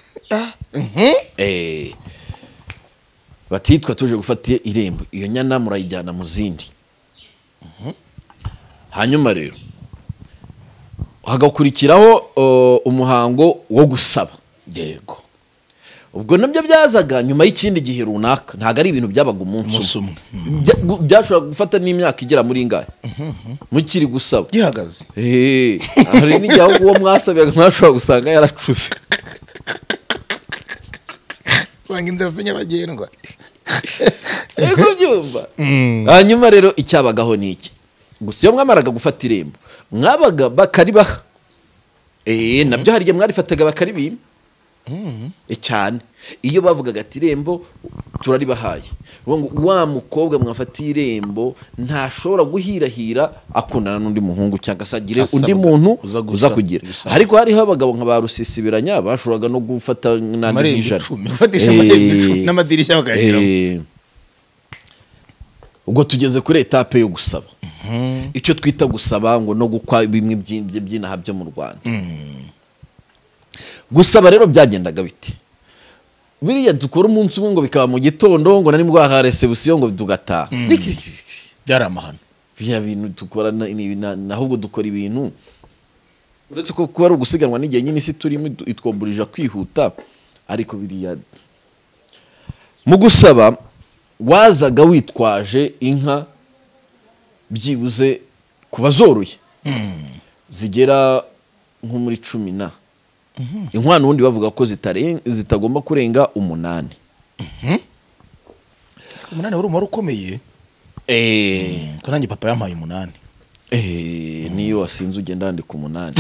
batitwa tuje gufata irembo iyo nyana murayijyana mu zindi hanyuma rero hagakurikiraho umuhango wo gusaba yego ubwo nabyo byazaga nyuma y'ikindi gihe runaka ntago ari ibintu byabaga umunsi umwe byashobora gufata n'imyaka igera muri ingahe mukiri gusaba gihagaze hari n'igihe uwo mwasabiraga mwashobora gusanga yaracuze usanga inzira z'inyabagendwa ego byumva hanyuma rero icyabagaho ni iki gusa iyo mwamaraga gufata irembo mwabaga bakaribaha nabyo hari igihe mwarifataga bakaribima cyane iyo bavugaga ati irembo turaribahaye wa mukobwa mwafatiye irembo ntashobora guhirahira akundana n'undi muhungu cyangwa se agire undi muntu uza kugira ariko hariho abagabo nka ba rusisibiranya bashoboraga no gufata n'andi ijana n'amadirishya bakayashyiramo ubwo tugeze kuri etape yo gusaba icyo twita gusaba ngo no gukwa bimwe by'inaha byo mu Rwanda gusaba rero byagendaga biti biriya dukora umunsi umwe ngo bikaba mu gitondo ngo nari mbwa ha reception ngo tugataha byari amahano bya bintu dukora ahubwo dukora ibintu uretse ko kuba ari ugusiganwa n'igihe nyine isi turimo itwomburija kwihuta ariko biriya mu gusaba wazaga witwaje inka byibuze kubazoroye zigera nko muri 10 inkwano ubundi bavuga ko zitagomba kurenga 8 umunani wari umubare ukomeye ko nanjye papa yampaye 8. niyo wasinze ugenda wandika 8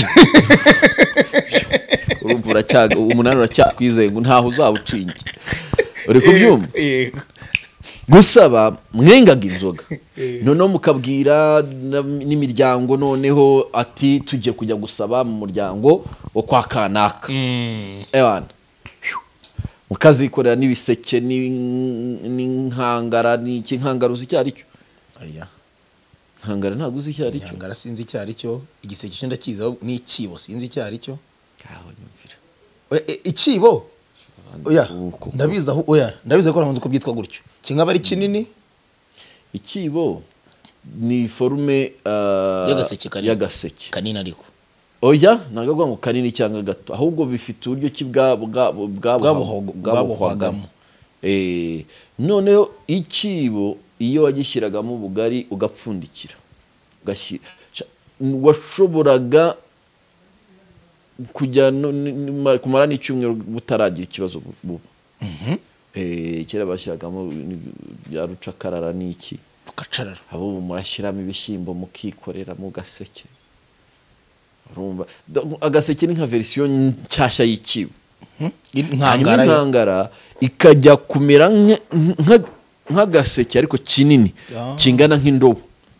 urumva uracyaga 8 uracyakwizeye ngo ntaho uzawucinge uri kubyumva gusaba mwengaga inzoga noneho mukabwira n'imiryango noneho ati tujye kujya gusaba mu muryango wo kwa kanaka ewana mukazikorera n'ibiseke n'inkangara n'iki nkangara uzi icyo ari cyo aya nkangara ntabwo uzi icyo ari cyo nkangara sinzi icyo ari cyo igiseke cyo ndakizaho n'ikibo sinzi icyo ari cyo aho nyumvira ikibo oya ndabiza aho oya ndabiza ko namanze ko byitwa gutyo kingaba ari kinini ikibo ni forume y'agaseke kanini ariko oya nagavuga ngo kanini cyangwa gato ahubwo bifite uburyo ki bwabuhwagamo noneho ikibo iyo wagishyiragamo ubugari ugapfundikira ugashyira washoboraga kujya kumara n'icyumweru butaragira ikibazo buba kera bashyiragamo bya rucakarara n'iki rukacarara abo murashyiramo ibishyimbo mukikorera mu gaseke urumva agaseke ni nka verisiyo nshyashya y'ikibo inkangara ikajya kumera nk'agaseke ariko kinini kingana nk'indobo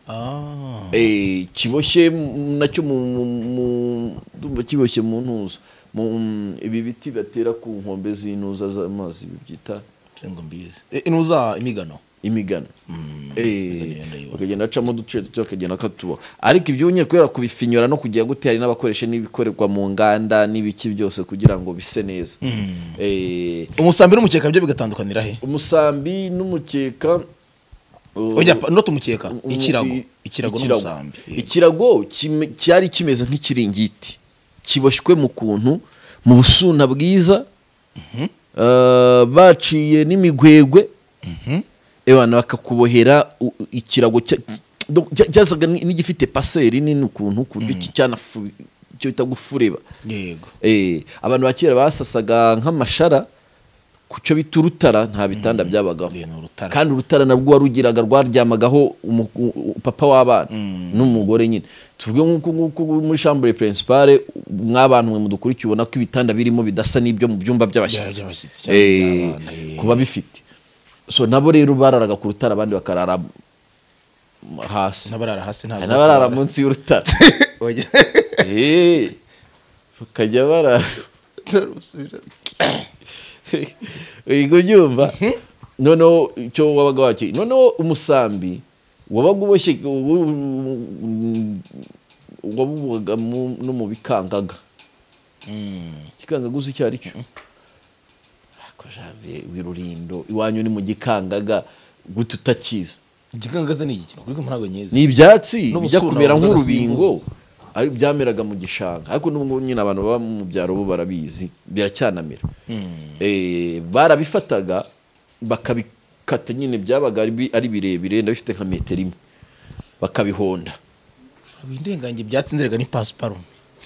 kiboshye nacyo kiboshye mu ntuza ibi biti batera ku nkombe z'intuza z'amazi bibyita ngo mbizi inuza imigano bakagenda acamo uduce bakagenda katuba ariko ibyo unye kubera kubifinyora no kugira gute hari n'abakoresha n'ibikorerwa mu nganda n'ibiki byose kugira ngo bise neza umusambi n'umukeka byo bigatandukanira he umusambi n'umukeka oya no tumukeka ikirago n'umusambi ikirago cyari kimeze nk'ikiringiti kiboshywe mu kuntu mu busuna bwiza baciye n'imigwegwe ebana bakakubohera ikirago cyazaga n'igifite paseri nini ukuntu ku buryo cyanafu cyo bita gufureba yego abantu bakera basasaga nk'amashara ku cyo bita urutara nta bitanda byabagaho kandi urutara narwo warugiraga rwaryamagaho papa w'abana n'umugore nyine tuvuge nk'uko muri chambre principale mw'abantu mwe mudukurikiye ubona ko ibitanda birimo bidasa n'ibyo mu byumba by'abashyitsi kuba bifite so nabo rero bararaga ku rutara abandi bakarara hasi ntabwo n'abarara munsi y'urutara bakajya barara ego byumva noneho icyo wabaga waki noneho umusambi wabaga uboshye wabubaga no mu bikangaga ikangaga uzi icyo ari cyo wirurindo iwanyu ni mu gikangaga gute utakiza igikangaga ni iki kuri ko ntago nyeze ni ibyatsi bijya kumera nk'urubingo ari byameraga mu gishanga ariko n'ubwo nyine abantu baba mu byaro bo barabizi biracyanamera barabifataga bakabikata nyine byabaga ari birebire ndabifite nka metero imwe bakabihonda ibindenganje ibyatsi nzerega ni pasiparume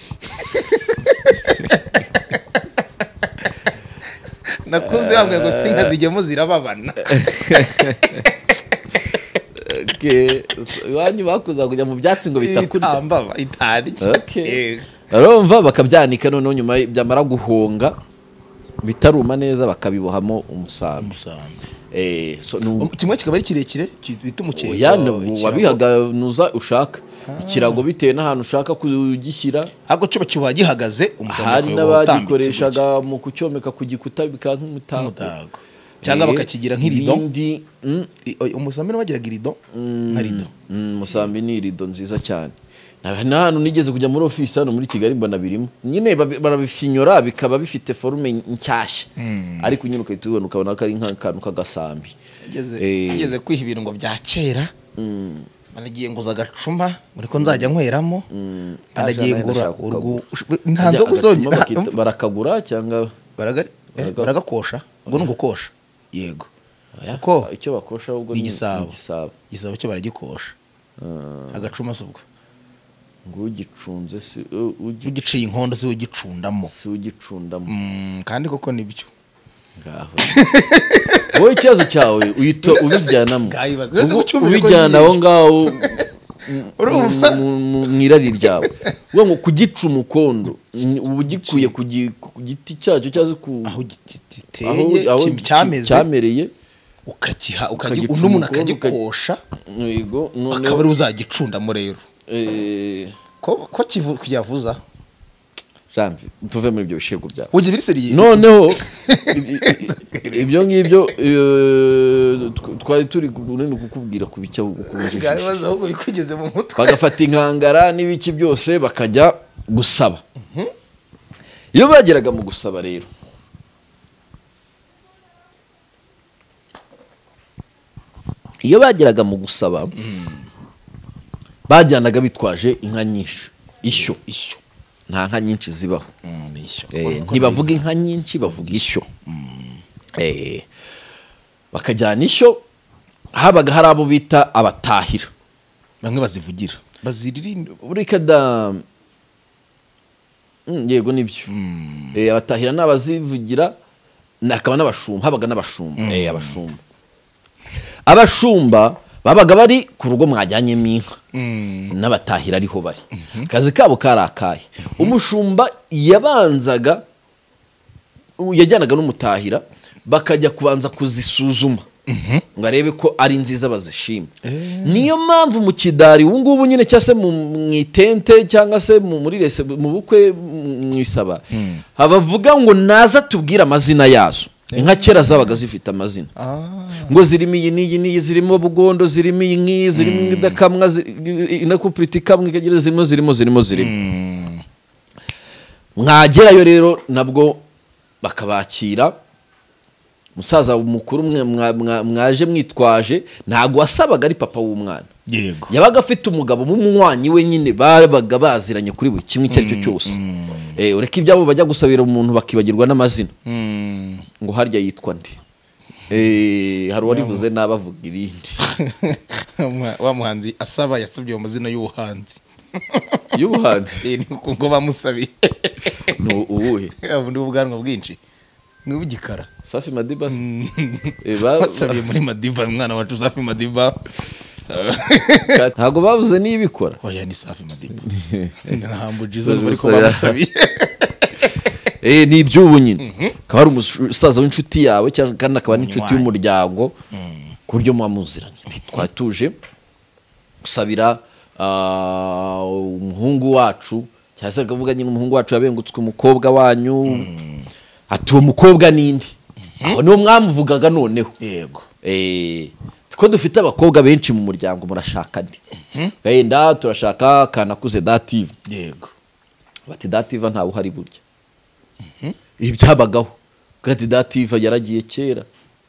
nakuze bamwe ngo sinka zijyemo zirababana iwanyu bakuza kujya mu byatsi ngo bitakurya itarya barumva bakabyanika noneho nyuma byamara guhonga bitaruma neza bakabibohamo umusambi kimwe kikaba ari kirekire bita umukeka wabihaganuza ushaka ikirago bitewe n'ahantu ushaka kugishyira ahubwo cyo kiba gihagaze hari n'abagikoreshaga mu kucyomeka ku gikuta bikaba nk'umutako cyangwa bakakigira nk'irido umusambi n'abagiraga irido nka rido umusambi ni irido nziza cyane n'ahantu nigeze kujya muri office hano muri Kigali mbona birimo nyine barabifinyora bikaba bifite forume nshyashya ariko nyine ukahita ukabona ko ari nk'akantu k'agasambi ageze kwiha ibirungo bya kera banagiye nguza agacuma muri ko nzajya nkweramo banagiye ngura ntanzo kuzongera barakagura cyangwa baragakosha ngo n'ugukosha yego ko icyo bakosha ubwo ni igisabo cyo baragikosha agacuma subwo ngo ugicunze si ugiciye inkondo si ugicundamo kandi koko nibyo ngaho wowe ikibazo cyawe uhita ubijyanamo ubijyana aho ngaho mwirari ryawe uvuga ngo kugica umukondo ubu gikuye ku giti cyacyo cyaze ku aho giteye cyamereye ukagiha umuntu akagikosha yego none akaba ari uzagicundamo rero ko kiyavuza Janvi tuve muri ibyo bishego byawe uje biriseriye noneho ibyo ngibyo twari turi kukubwira kubicya ukunjije gabaza ahubwo bikugeze mu mutwe bagafata inkangara n'ibiki byose bakajya gusaba iyo bageraga mu gusaba rero bajyanaga bitwaje inka nyinshi ishyo nta nka nyinshi zibaho ntibavuga inka nyinshi bavuga ishyo bakajyana ishyo habaga hari abo bita abatahira bamwe bazivugira baziririmba burika da yego nibyo abatahira n'abazivugira nakaba n'abashumba habaga n'abashumba abashumba babaga bari ku rugo mwajyanyemo inka n'abatahira ariho bari akazi kabo karakaye umushumba yajyanaga n'umutahira bakajya kubanza kuzisuzuma ngo arebe ko ari nziza bazishima niyo mpamvu mu kidari ubu ngubu nyine cyangwa se mu itente cyangwa se mu bukwe mwisaba bavuga ngo naza tubwire amazina yazo inka kera zabaga zifite amazina ngo zirimo iyi n'iyi zirimo bugondo zirimo iyi ngiyi zirimo idakamwa inakupurita ikamwe ikagira zirimo mwagerayo rero nabwo bakabakira musaza mukuru mwaje mwitwaje ntago wasabaga ari papa w'umwana yego yabaga afite umugabo mumunywanyi we nyine babaga baziranye kuri buri kimwe icyo aricyo cyose ureka ibyabo bajya gusabira umuntu bakibagirwa n'amazina ngo harya yitwa ndi hari uwarivuze n'abavuga irindi wa muhanzi asaba yasabye mu mazina y'ubuhanzi ngo bamusabiye no ubuhe ubundi ubwanwa bwinshi nk'ubugikara Safi Madiba basabiye muri Madiba umwana wacu Safi Madiba ntago bavuze nibikora oya ni Safi Madiba ntahambujizo ariko bamusabiye ni iby'ubu nyine akaba ari umusaza w'inshuti yawe cyangwa kandi akaba n'inshuti y'umuryango ku buryo mwamuziranye twatuje gusabira umuhungu wacu cyangwa se akavuga nyine umuhungu wacu yabengutswe umukobwa wanyu ati uwo mukobwa nindi aho niwo mwamuvugaga noneho yego ko dufite abakobwa benshi mu muryango murashaka ndi gahenda turashaka Kanakuze Dative yego bati Dative ntawe uhari burya ibi byabagaho gati Dative yaragiye kera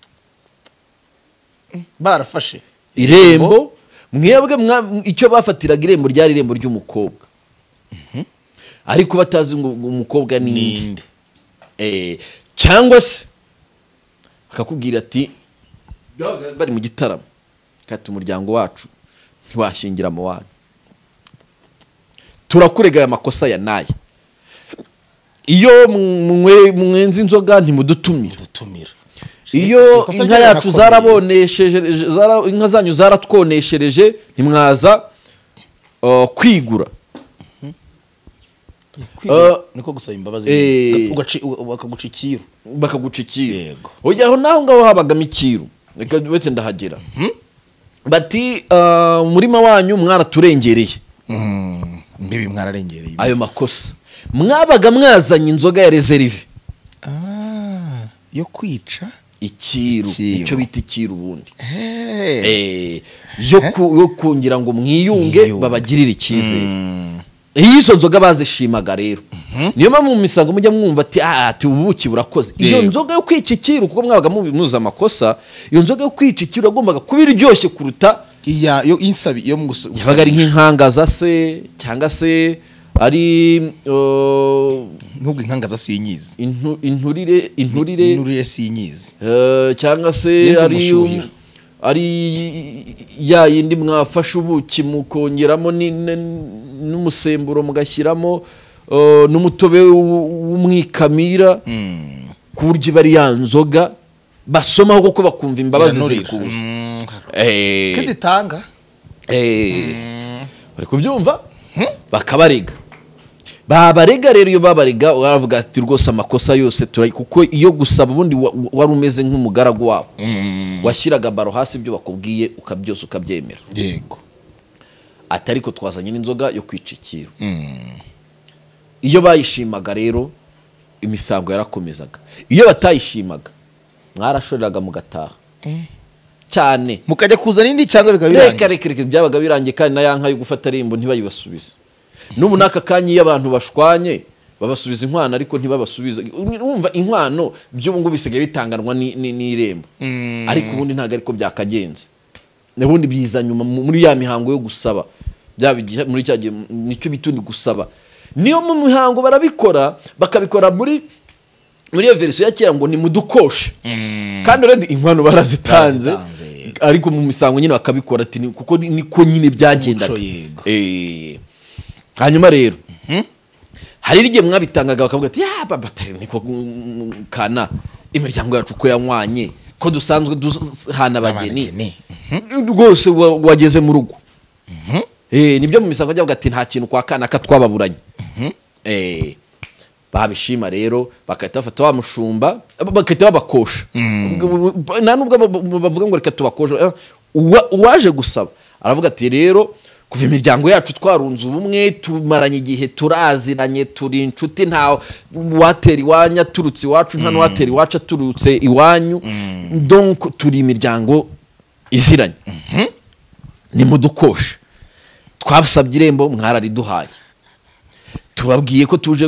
barafashe irembo mwebwe icyo bafatiraga irembo ryari irembo ry'umukobwa ariko batazi ngo umukobwa ninde cyangwa se akakubwira ati bari mu gitaramo kati umuryango wacu ntiwashingira mu wanyu turakurega aya makosa ya naye iyo mwenzi inzoga ntimudutumira iyo inka yacu zarabonesheje inka zanyu zaratwoneshereje ntimwaza kwigura niko gusaba imbabazi bakaguca ikiru oya aho naho ngaho habagamo ikiru reka wese ndahagera bati umurima wanyu mwaraturengereye mbibi mwararengereye ayo makosa mwabaga mwazanye inzoga ya reserve yo kwica ikiru icyo bita ikiru ubundi yo kungira ngo mwiyunge babagirire icyizere izo nzoga bazishimaga rero niyo mpamvu mu misango mujya mwumva ati ubuki burakoze iyo nzoga yo kwica ikiru kuko mwabaga mubimuza amakosa iyo nzoga yo kwica ikiru yagombaga kuba iryoshye kuruta yo insabi yo yabaga ari nk'inkangaza se cyangwa se ari nk'ubwo inkangaza sinyizi inturire sinyizi cyangwa se ari ya yindi mwafashe ubuki mukongeramo n'umusemburo mugashyiramo n'umutobe w'umwikamira ku buryo bari ya nzoga basomaho kuko bakumva imbabazi ziri kuza kizitanga bari kubyumva bakabarega babarega rero iyo babarega baravuga ati rwose amakosa yose kuko iyo gusaba ubundi wari umeze nk'umugaragu wabo washyiraga baro hasi ibyo bakubwiye ukabyose ukabyemera yego atari ko twazanye n'inzoga yo kwicikira iyo bayishimaga rero imisango yarakomezaga iyo batayishimaga mwarashoreraga mugataha cyane mukajya kuzana indi cyangwa bikabirangira reka byabaga birangiye kandi na yanka yo gufata rembo ntibayibasubize n'ubu naka kanya iyo abantu bashwanye babasubiza inkwano ariko ntibabasubiza umva inkwano byo ngo bisigaye bitanganwa n'irembo ariko ubundi ntago ariko byakagenze n'ubundi biza nyuma muri ya mihango yo gusaba byabigiye muri cyagiye nicyo bitundi gusaba niyo mu mihango barabikora bakabikora muri iyo version ya kera ngo ni mudukoshe kandi already inkwano barazitanze ariko mu misango nyine bakabikora ati kuko niko nyine byagendaga hanyuma rero hari igihe mwabitangaga bakavuga ati ya baba niko kana imiryango yacu ko yanywanye ko dusanzwe duhana abageni rwose wageze mu rugo nibyo mu misango byavuga ati nta kintu kwa kana katwababuranye babishima rero bakahita bafata wa mushumba bakahita babakosha nta nubwo bavuga ngo reka tubakosha uwaje gusaba aravuga ati rero kuva imiryango yacu twarunze ubumwe tumaranye igihe turaziranye turi inshuti nta watera iwanyu aturutse iwacu nta n'uwatera iwacu aturutse iwanyu donc turi imiryango iziranye ni mudukoshe twabasabye irembo mwarariduhaye tubabwiye ko tuje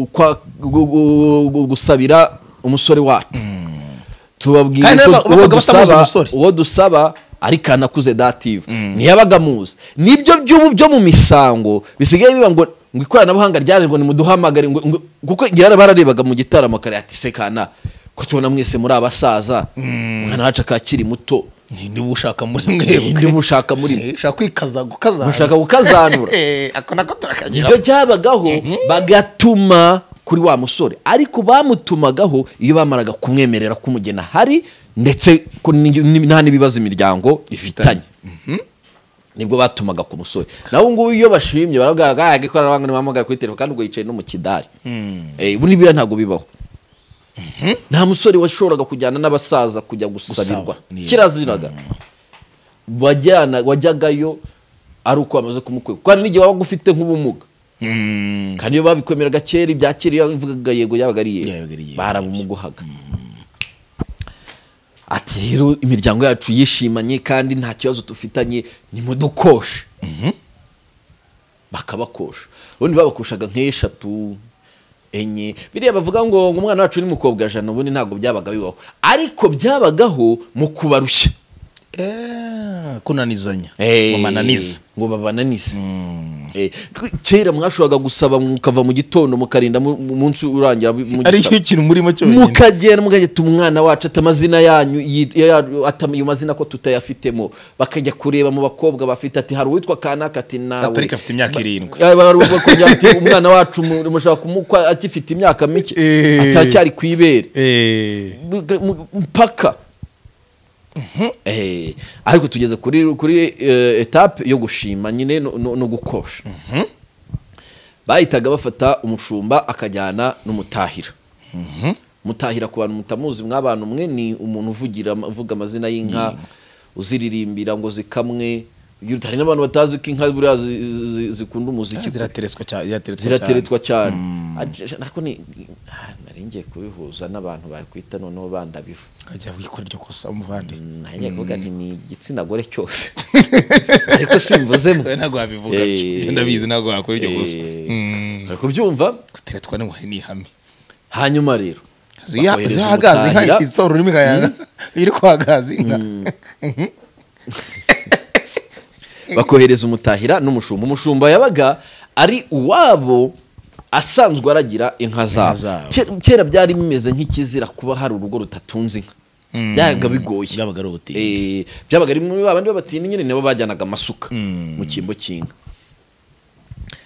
gusabira umusore wacu tubabwiye uwo dusaba ariko anakuze dative ntiyabaga muzi nibyo byo mu misango bisigaye biba ngo ikoranabuhanga ryaje ngo nimuduhamagare kuko bararebaga mu gitaramo kare ati sekana ko tubona mwese muri abasaza umwana wacu akakiri muto ndi bushaka muri mwebwe ndi bushaka muri shaka kwikaza gukazana mushaka gukazanura ako nako turakagira ibyo byabagaho bagatuma kuri wa musore ariko bamutumagaho iyo bamaraga kumwemerera kumugena hari ndetse nta n'ibibazo imiryango ifitanye nibwo batumaga ku musore naho ngubu iyo bashimye baravuga ngo ikoranabuhanga nibahamagara kuri telefone kandi ubwo yicaye no mu kidari ubu n'ibira ntabwo bibaho nta musore washoboraga kujyana n'abasaza kujya gusabirwa kiraziraga wajyagayo ari uko bamaze kumukwega kandi n'igihe wabaga ufite nk'ubumuga kandi iyo babikwemeraga kera ibya kera iyo bivugaga yego yabaga ari yego barabumuguhaga ati rero imiryango yacu yishimanye kandi nta kibazo tufitanye ni mudukoshe bakabakosha ubundi babakoshaga nk'eshatu enye biriya bavuga ngo umwana wacu ni mukobwa jana ubundi ntabwo byabaga bibaho ariko byabagaho mu kubarushya kunanizanya ngo babananize kera mwashoboraga gusaba mukava mu gitondo mukarinda umunsi urangira ari ikintu murimo cyonyine mukagenda mugahita umwana wacu atamazina yanyu atamaye amazina ko tutayafitemo bakajya kureba mu bakobwa bafite ati hari uwitwa kanaka ati nawe atari afite imyaka 7 ati umwana wacu mushaka kumukwa akifite imyaka mike atacyari kwibere mpaka ariko tugeze kuri etape yo gushima nyine no gukosha bahitaga bafata umushumba akajyana n'umutahira mutahira ku bantu mutamuzi mw'abantu mwe ni umuntu uvuga amazina y'inka uziririmbira ngo zikamwe hari n'abantu batazi ko inka buriya zikunda umuziki zirateretswa cyane ariko naringiye kubihuza n'abantu bari kwita noneho bandabivu ajya wikora iryo kosa umuvandi ntangiye kuvuga nti ni igitsina gore cyose ariko simvuzemo ntabwo wabivuga ndabizi ntabwo wakora iryo kosa ariko byumva guteretswa ni ihame hanyuma rero zihagaze inka ititsora ururimi kayanga iri kwagaza inka bakohereza umutahira n'umushumba umushumba yabaga ari uwabo asanzwe aragira inka zabo kera byari bimeze nk'ikizira kuba hari urugo rutatunze inka byabaga bigoye byabaga ari muri babandi babatini nyine nabo bajyanaga amasuka mu kimbo cy'inka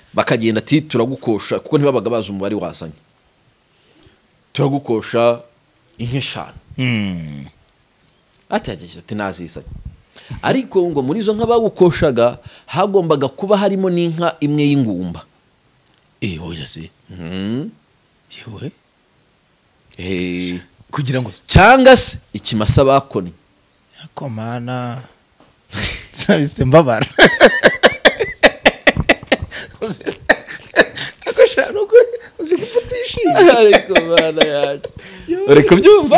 bakagenda ati turagukosha kuko ntibabaga bazi umubare wazanye turagukosha inka 5 atageje ati nazisanye ariko ngo muri izo nka bagukoshaga hagombaga kuba harimo n'inka imwe y'ingumba oya se yewe kugira ngo cyangwa se ikimasa bakoni yakomana sabise mbabara akoshano kuri uzikufutisha ariko bana yaje ariko byumva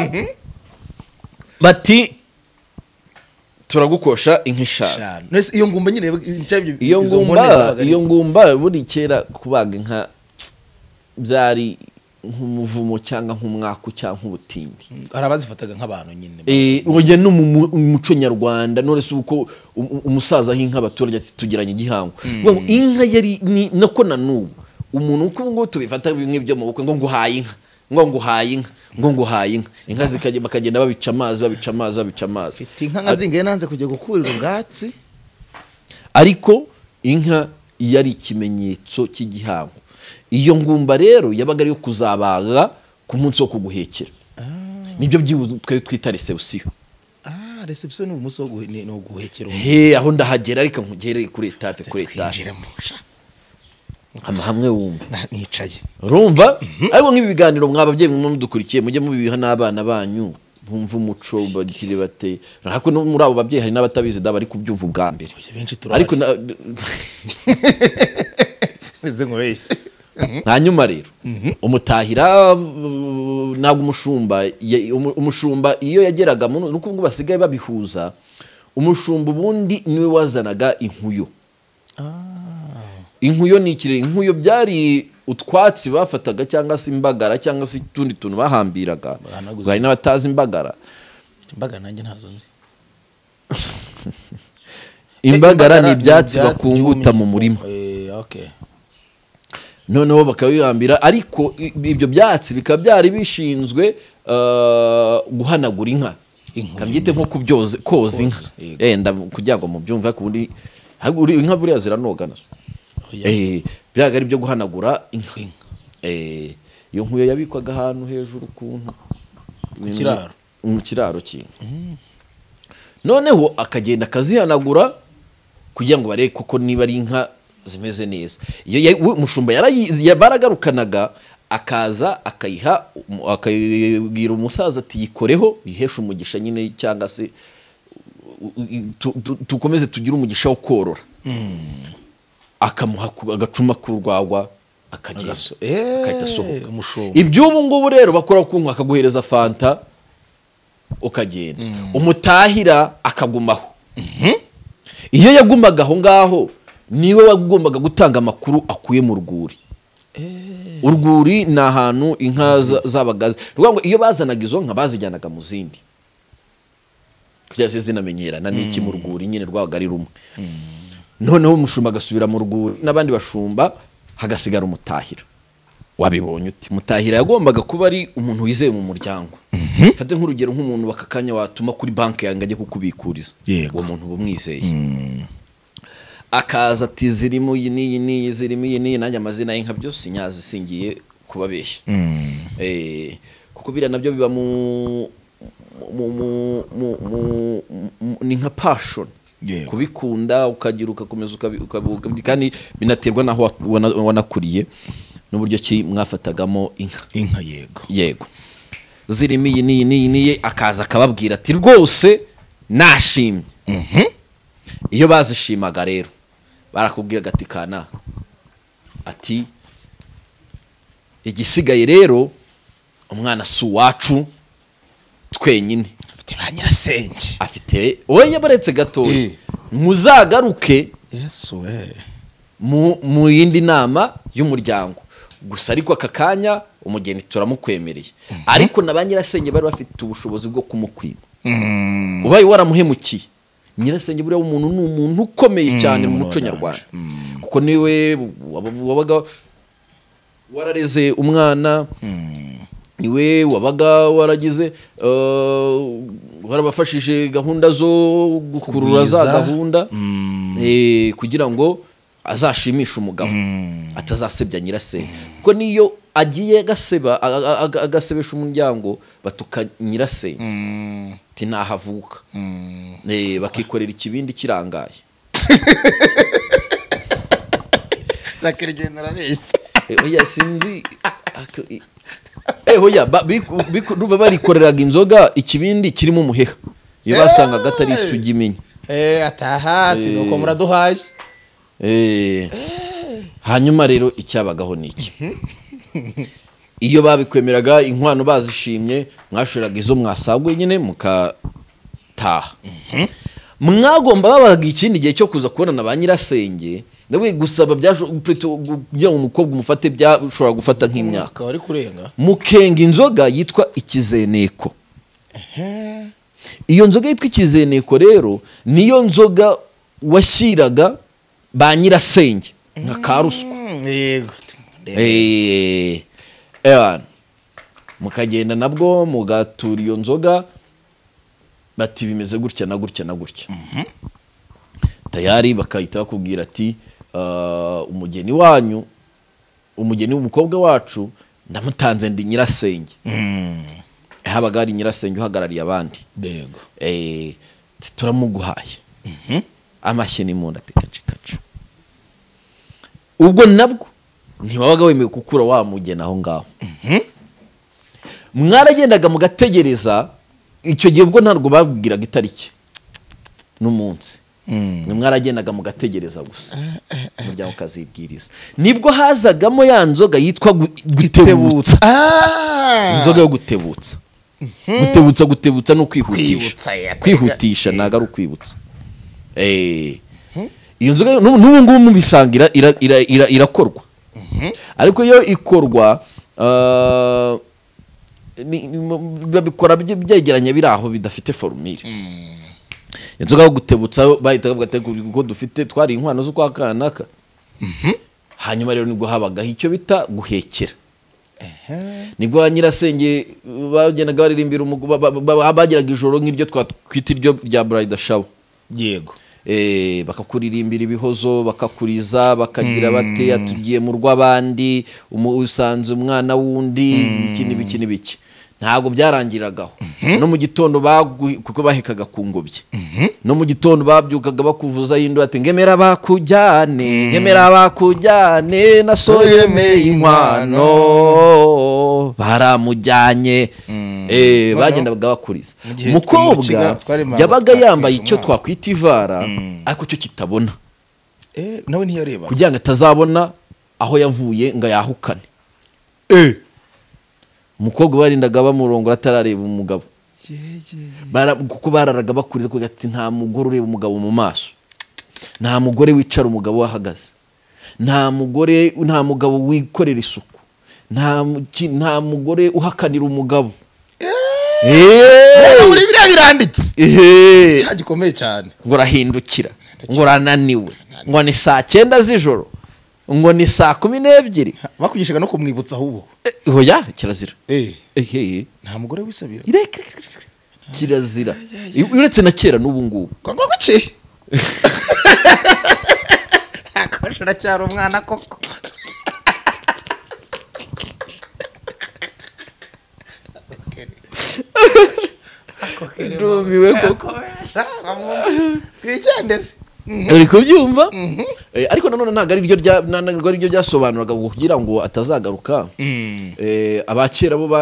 bati turagukosha inka 5 nese iyo ngumba nyine iyo ngumba buri kera kubaga inka byari nk'umuvumo cyangwa nk'umwaku cyangwa nk'ubutindi arabazifataga nk'abantu nyine oya no mu muco nyarwanda none se uko umusaza hinka abaturage ati tugiranye igihango ngo inka yari nako nanubu umuntu uko ngo tubifata bimwe byo mu bukwe ngo nguhaye inka ngo nguhaye inka zikaje bakagenda babica amazi inka nkazingaye nanze kujya gukurira ubwatsi ariko inka yari ikimenyetso cy'igihango iyo ngumba rero yabaga ari yo kuzabaga ku munsi wo kuguhekera nibyo twe twita reception reception ni umunsi wo guhekera aho ndahagera ariko nkugereye kuri etape hamwe wumva nicaye urumva ariko nk'ibi biganiro mwababyeyi mudukurikiye mujye mubiha n'abana banyu bumva umuco bagire bate ariko no muri abo babyeyi hari n'abatabizi daba ari kubyumva ubwa mbere ariko hanyuma rero umutahira ntabwo umushumba iyo yageraga nuko ngo basigaye babihuza umushumba ubundi niwe wazanaga inkuyo inkuyo ni ikirere inkuyo byari utwatsi bafataga cyangwa se imbagara cyangwa se utundi tuntu bahambiraga hari n'abatazi imbagara nanjye ntazo nzi imbagara ni ibyatsi bakunguta mu murima noneho bakabihambira ariko ibyo byatsi bikaba byari bishinzwe guhanagura inka kabyite nko koza inka yenda kugira ngo mubyumve kubundi inka buriya ziranoga nazo byaga ari byo guhanagura inka iyo nkuyo yabikwaga ahantu hejuru kuntu mu kiraro cy'inka noneho akagenda akazihanagura kugira ngo barebe koko niba ari inka zimeze neza iyo umushumba baragarukanaga akaza akayibwira umusaza ati yikoreho yihesha umugisha nyine cyangwa se tukomeze tugire umugisha wo korora akamuha agacuma k'urwagwa akagenda akahita asohoka iby'ubu ngubu rero bakora kunywa akaguhereza fanta ukagenda umutahira akagumaho iyo yagumaga aho ngaho niwe wagombaga gutanga amakuru akuye mu rwuri urwuri ni ahantu inka zabaga ngo iyo bazanaga izo nka bazijyanaga mu zindi kugira ngo zinamenyerana n'iki mu rwuri nyine rwabaga ari rumwe noneho umushumba agasubira mu rwuri n'abandi bashumba hagasigara umutahira wabibonye uti mutahira yagombaga kuba ari umuntu wizeye mu muryango fate nk'urugero nk'umuntu bakakanya watuma kuri banki yange ajye kukubikuriza uwo muntu bumwizeye akaza ati zirimo iyi n'iyi nanjye amazina y'inka byose nyazi singiye kubabeshya kuko biriya nabyo biba ni nka passion kubikunda ukagira ugakomeza kandi binaterwa n'aho wanakuriye n'uburyo ki mwafatagamo inka yego zirimo iyi n'iyi akaza akababwira ati rwose nashimye iyo bazishimaga rero barakubwira ati kana ati igisigaye rero umwana si uwacu twenyine afite ba nyirasenge afite oya baretse gatoya muzagaruke mu yindi nama y'umuryango gusa ariko aka kanya umugeni turamukwemereye ariko na ba nyirasenge bari bafite ubushobozi bwo kumukwima ubaye waramuhemukiye nyirasenge buriya umuntu ni umuntu ukomeye cyane mu muco nyarwanda kuko niwe wabaga warareze umwana niwe wabaga waragize warabafashije gahunda zo gukurura za gahunda kugira ngo azashimisha umugabo atazasebya nyirasenge kuko niyo agiye agasebesha umuryango batuka nyirasenge tinahavuka bakikorera ikibindi kirangaye nakirigenda rabeshya oya sinzi oya ruva barikoreraga inzoga ikibindi kirimo umuheha iyo basangaga atari isugi imenya ataha nuko muraduhaye hanyuma rero icyabagaho niki iyo babikwemeraga inkwano bazishimye mwashoreraga izo mwasagwe nyine mukataha mwagomba babaga ikindi gihe cyo kuza kubonana ba nyirasenge ndawe gusaba kugira ngo umukobwa umufate byashobora gufata nk'imyaka wari kurenga mukenga inzoga yitwa ikizeneko iyo nzoga yitwa ikizeneko rero niyo nzoga washyiraga ba nyirasenge nka karuswa yego mukagenda nabwo mugatura iyo nzoga bati bimeze gutya na gutya na gutya tayari bakahita bakubwira ati umugeni wanyu umugeni w'umukobwa wacu ndamutanze ndi nyirasenge habaga hari nyirasenge uhagarariye abandi yego turamuguhaye amashyi ni mu nda kaca ubwo nabwo ntiwabaga wemeye gukura wa mugeni aho ngaho mwaragendaga mugategereza icyo gihe ubwo ntabwo babwiraga itariki n'umunsi mwaragendaga mugategereza gusa umuryango ukazibwiriza nibwo hazagamo ya nzoga yitwa gutebutsa inzoga yo gutebutsa gutebutsa no kwihutisha ntago ari ukwibutsa iyo nzoga n'ubu ngubu mubisangira irakorwa ariko iyo ikorwa babikora byegeranye biri aho bidafite formule inzoga yo gutebutsa bahita bavuga ati kuko dufite twari inkwano zo kwa kanaka hanyuma rero nibwo habagaho icyo bita guhekera nibwo ba nyirasenge bagendaga baririmbira bageraga ijoro nk'iryo twakwita iryo rya bride shower yego bakakuririmbira ibihozo bakakuriza bakagira bate atugiye mu rw'abandi usanze umwana wundi iki n'ibiki ntabwo byarangiragaho no mu gitondo kuko bahekaga ku ngobyi no mu gitondo babyukaga bakuvuza yindi ati ngemera bakujyane nasoyemeye inkwano baramujyanye bagendaga bakuriza umukobwa yabaga yambaye icyo twakwita ivara ariko cyo kitabona nawe ntiyareba kugira ngo atazabona aho yavuye ngo yahukane umukobwa barindaga bamurongora atarareba umugabo kuko bararaga bakuriza kuko ati nta mugore ureba umugabo mu maso nta mugore wicara umugabo wahagaze nta mugabo wikorera isuku nta mugore uhakanira umugabo muri biriya biranditse gikomeye cyane ngo urahindukira ngo urananiwe ngo ni saa 9 z'ijoro ngo ni saa 12 bakugishaga no kumwibutsa ahubwo oya kirazira nta mugore wisabira kirazira uretse na kera n'ubu ngubu ngo ki akoshora cyaro umwana koko ndumiwe koko kwigendera uri kubyumva ariko nanone ntabwo ari byo byasobanuraga kugira ngo atazagaruka abakera bo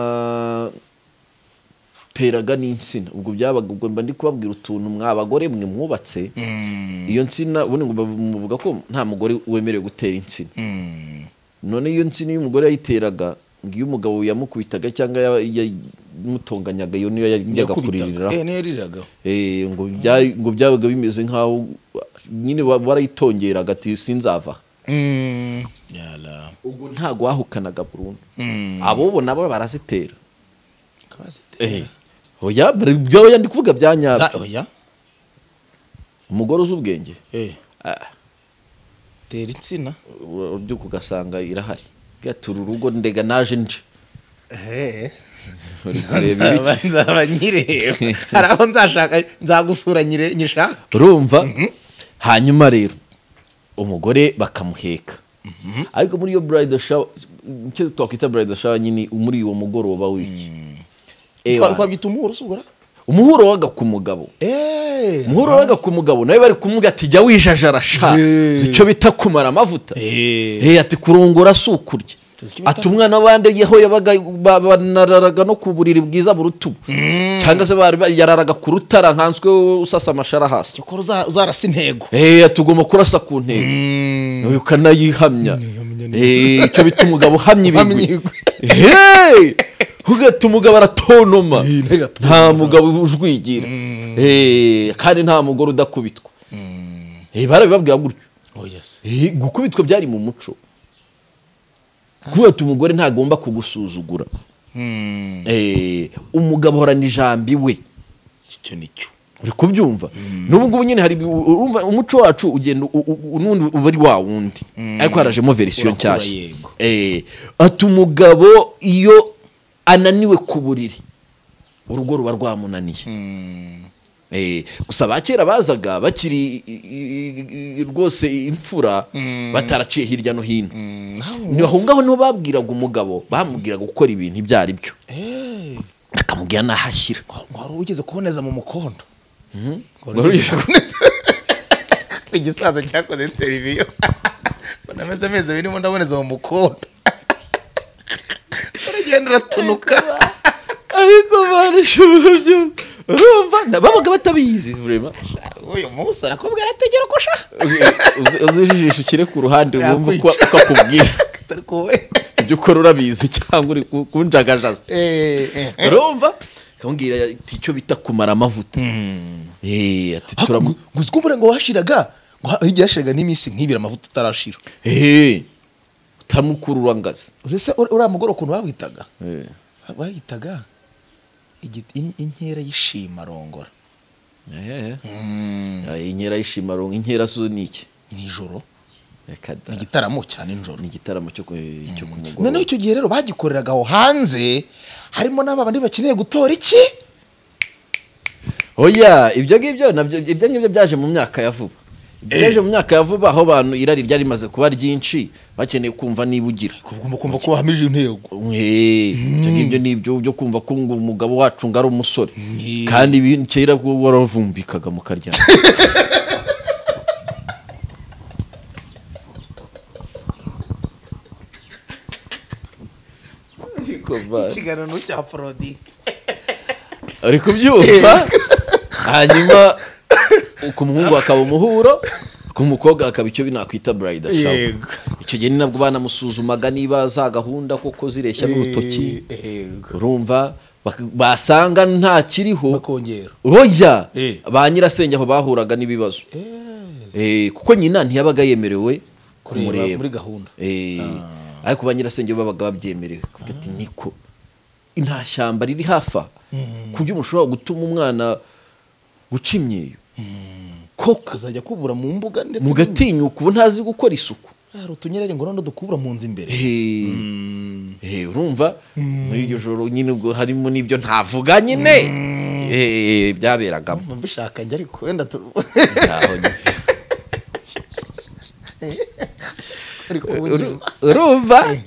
banateraga n'insina ubwo byabaga ubwo mba ndi kubabwira utuntu mw'abagore mwe mwubatse iyo nsina ubundi ngo bavuga ko nta mugore wemerewe gutera insina none iyo nsina iyo umugore yayiteraga ngo iyo umugabo yamukubitaga cyangwa yamutonganyaga iyo niyo yajyaga kuririra ngo byabaga bimeze nkaho nyine warayitongeraga ati sinzava ubwo ntago wahukanaga burundu abo nabo barazitera oya byo ndi kuvuga byanyabyo umugore uzi ubwenge tera insina ubyuka ugasanga irahari gatura urugo ndega naje nje nzaba nyireba hari aho nzashaka nzagusura nyishaka urumva hanyuma rero umugore bakamuheka ariko muri iyo bridal shower icyo twakwita bridal shower nyine muri uwo mugoroba w'iki twabyita umuhuro usubora umuhuro waga ku mugabo umuhuro waga ku mugabo nawe bari kumubwira ati jya wijajara sha icyo bita kumara amavuta ati kurongora si ukurya ati umwana w'abandi yaho yabaga banararaga no ku buriri bwiza burutubu cyangwa se yararaga ku rutara nkanswe usasa amashara hasi cyokora uzarasa intego ati ugomba kurasa ku ntego ukanayihamya icyo bita umugabo uhamya ibigwi ugata umugabo aratonoma nta mugabo ujwigira kandi nta mugore udakubitwa barabibabwira gutyo gukubitwa byari mu muco kubera umugore ntagomba kugusuzugura umugabo horana ijambo iwe icyo nicyo uri kubyumva n'ubu ngubu nyine hari umuco wacu ugenda n'undi uba ari wa wundi ariko harajemo verisiyo nshyashya ati umugabo iyo ananiwe ku buriri urugo ruba rwamunaniye gusa abakera bazaga bakiri rwose imfura bataraciye hirya no hino ni aho ngaho niho babwiraga umugabo bamubwiraga gukora ibintu ibyo ari byo akamubwira n'aho ashyira wari ugeze kuboneza mu mukondo igisaza cyakoze interiviyo banameze amezi abiri ndimo ndaboneza mu mukondo uragenda uratunuka ariko barashobora byo urumva babaga batabizi vraiment uyu munsi arakubwira ategera ko sha uzijisha ukire ku ruhande wumva uko akubwira ariko we ibyo ukora urabizi cyangwa uri kunjagajaza urumva kamubwira ati icyo bita kumara amavuta ati gusa kumbure ngo washiraga ngo yashiraga n'iminsi nk'ibira amavuta utarashira utamukurura ngazi uzese uriya mugoro ukuntu bahitaga inkera y'ishima rongora inkera y'ishima rongora inkera zo ni iki nijoro ni igitaramo cyane nijoro ni igitaramo cyo ku mugoroba noneho icyo gihe rero bagikoreraga aho hanze harimo n'abandi bakeneye gutora iki oya ibyo ngibyo byaje mu myaka ya vuba byaje mu myaka ya vuba aho abantu irari ryari rimaze kuba ryinshi bakeneye kumva niba ugira kumva ko wahamije intego ibyo ngibyo ni ibyo byo kumva ko umugabo wacu ngo ari umusore kandi kera waravumbikaga mu karyama ikiganiro cya Afrodite ari kubyumva hanyuma ku muhungu akaba umuhuro ku mukobwa akaba icyo binakwita bridal shower icyo gihe ni nabwo banamusuzumaga niba za gahunda koko zireshya n'urutoki urumva basanga nta kiriho bakongera urojya ba nyirasenge aho bahuraga n'ibibazo kuko nyina ntiyabaga yemerewe kumureba muri gahunda ariko ba nyirasenge babaga babyemerewe kuvuga ati niko nta shyamba riri hafa ku buryo mushobora gutuma umwana guca imyeyo koko azajya kubura mu mbuga ndetse mugatinyuka ubu ntazi gukora isuku hari utunyerere ngo none dukubura mu nzu imbere urumva muri iryo joro nyine ubwo harimo n'ibyo ntavuga nyine byaberagamo mbishaka njye ariko wenda urumva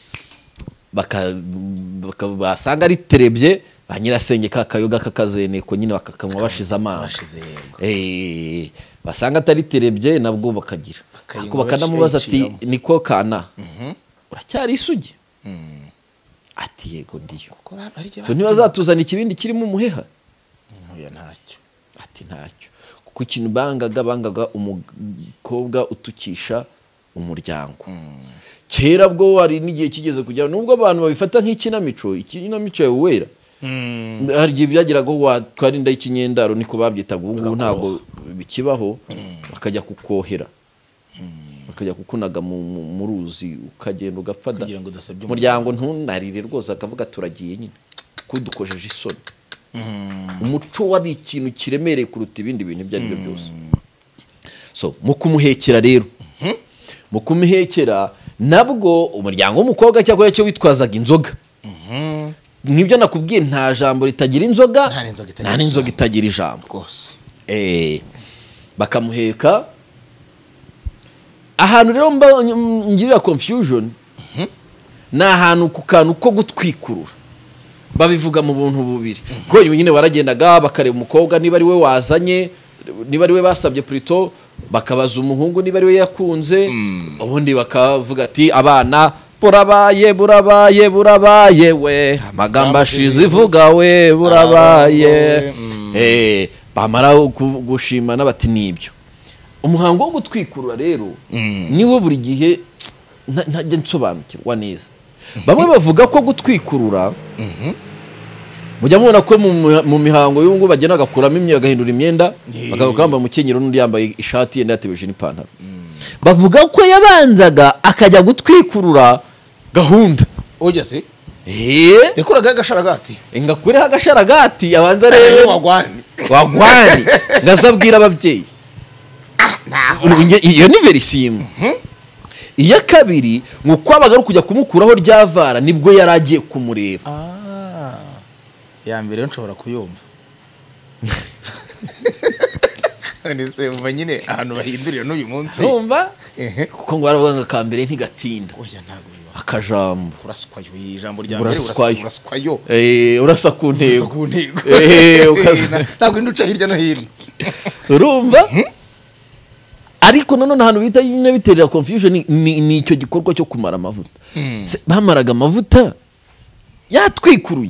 basanga ari terebye ba nyirasenge kakayoga kakazeneko nyine bakakanywa bashize amanga basanga atari terebye nabwo bakagira ako bakanamubaza ati niko kana uracyari isugi ati yego ndiyo ntibazatuzana ikibindi kirimo umuheha ntacyo ati ntacyo kuko ikintu bangaga umukobwa utukisha umuryango kera bwo hari n'igihe kigeze kujya nubwo abantu babifata nk'ikinamico yawe wera hari igihe byageraga watwarinda y'ikinyendaro niko babyitaga ubu ngubu ntabwo bikibaho bakajya kukohera bakajya kukunaga mu ruzi ukagenda ugapfada umuryango ntunarire rwose akavuga turagiye nyine kudukojeje isoni umuco wari ikintu kiremereye kuruta ibindi bintu ibyo ari byo byose so mu kumuhekera rero mu kumuhekera nabwo umuryango w'umukobwa cyangwa cyo witwazaga inzoga nk'ibyo nakubwiye nta jambo ritagira inzoga nta n'inzoga itagira ijambo rwose bakamuheka ahantu rero ngirira confusion ni ahantu ku kantu ko gutwikurura babivuga mu buntu bubiri ko nyine baragendaga bakareba umukobwa niba ari we wazanye niba ari we basabye plutôt bakabaza umuhungu niba ari we yakunze ubundi bakavuga ati abana burabaye we amagambo ashize ivuga we burabaye bamara gushimana bati nibyo umuhango wo gutwikurura rero niwo buri gihe ntajya nsobanukirwa neza bamwe bavuga ko gutwikurura mujya mubona ko mu mihango y'ubungu bagenda bagakuramo imyenda bagahindura imyenda bakagamba mu kenyero n'undi yambaye ishati yenda yatebeje n'ipantaro bavuga ko yabanzaga akajya gutwikurura gahunda ujya se yakuraga agasharagati ngakureho agasharagati abanza rero wagwani ngazabwira ababyeyi iyo ni verisimu iya kabiri ngo kwabaga ari kujya kumukuraho ryavara nibwo yaragiye kumureba ya mbere nshobora kuyumva nise umva nyine ahantu bahindurira n'uyu munsi urumva kuko ngo baravuga ka mbere ntigatinda oya ntago akajambo uraswayo ijambo rya mbere uraswayo urasa ku ntego ntago induca hirya no hino urumva ariko none ahantu bita nyine biterera confusion ni icyo gikorwa cyo kumara amavuta bamaraga amavuta yatwikuruye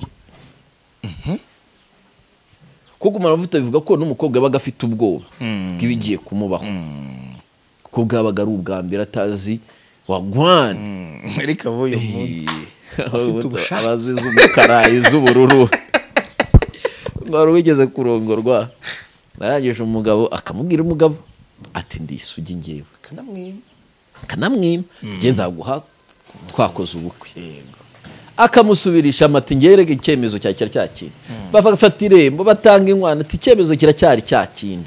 kuko kumara amavuta bivuga ko n'umukobwa yabaga afite ubwoba bw'ibigiye kumubaho kuko bwabaga ari ubwa mbere atazi wagwana ariko avuye munsi abazize umukara iz'ubururu ngaro wigeze kurongorwa narangije umugabo akamubwira umugabo ati ndisugi ngewe kanamwima genza guha twakoze ubukwe yego akamusubirisha amati ngerege icyemezo cya kindi bafata irembo batanga inkwano ati icyemezo kiracyari cya kindi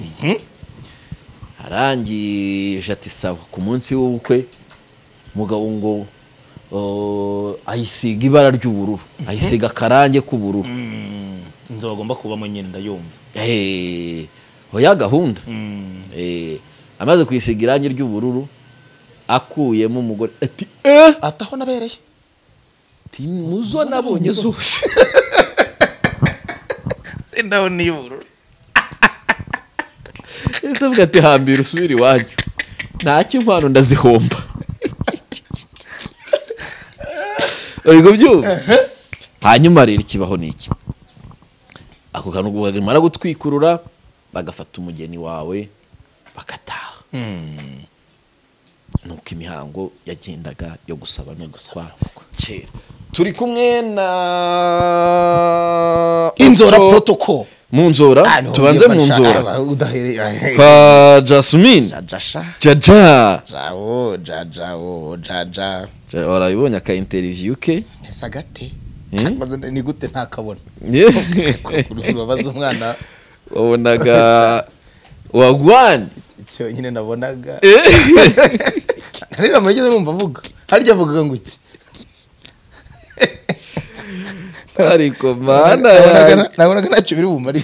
arangije ati sawa ku munsi w'ubukwe mugabo ngo ayisiga ibara ry'ubururu ayisiga akarange k'ubururu inzu bagomba kubamo nyine ndayumva hoya gahunda amaze kwisiga irangi ry'ubururu akuyemo umugore ati ataho nabereye muzo nabonye zose ndaho ni y'ubururu ndavuga ati hambira usubira iwanyu ntacyo inkwano ndazihomba ariko byumva hanyuma rero ikibaho ni iki ako kantu bagomba gutwikurura bagafata umugeni wawe bakataha nuko imihango yagendaga yo gusaba no gusaba kera turi kumwe na inzora protocol mu nzora tubanze mu nzora kwa Jasmine jaja warabibonye aka interview ke esa gate ni gute ntakabona babaza umwana wabonaga wagwan icyo nyine nabonaga rero murigeze numva avuga harya avuga ngo iki ariko mana nabonaga ntacyo biri bumari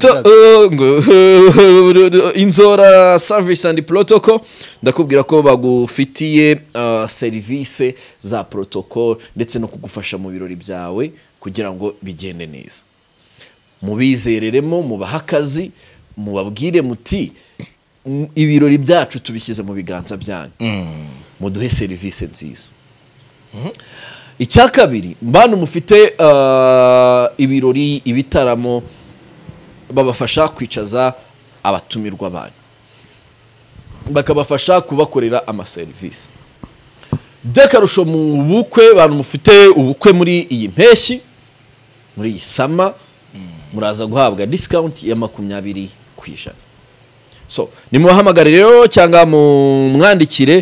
inzora service and protocol ndakubwira ko bagufitiye service za protocol ndetse no kugufasha mu birori byawe kugira ngo bigende neza mubizereremo mubahakazi mubabwire muti ibirori byacu tubishyize mu biganza byanyu muduhe service nziza icya kabiri mbana mufite ibirori ibitaramo babafasha kwicaza abatumirwa banyu bakabafasha kubakorera amaserivisi dekarusho mu bukwe bantu mufite ubukwe muri iyi mpeshyi muri iyi sama muraza guhabwa discount ya 20%. So nimuhamagare rero cyangwa mu mwandikire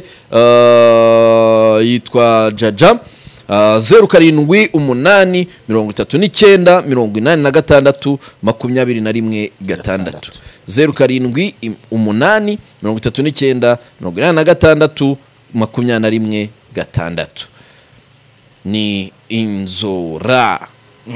yitwa Jaja 0788 39 86 21 0788 39 86 21 ni inzora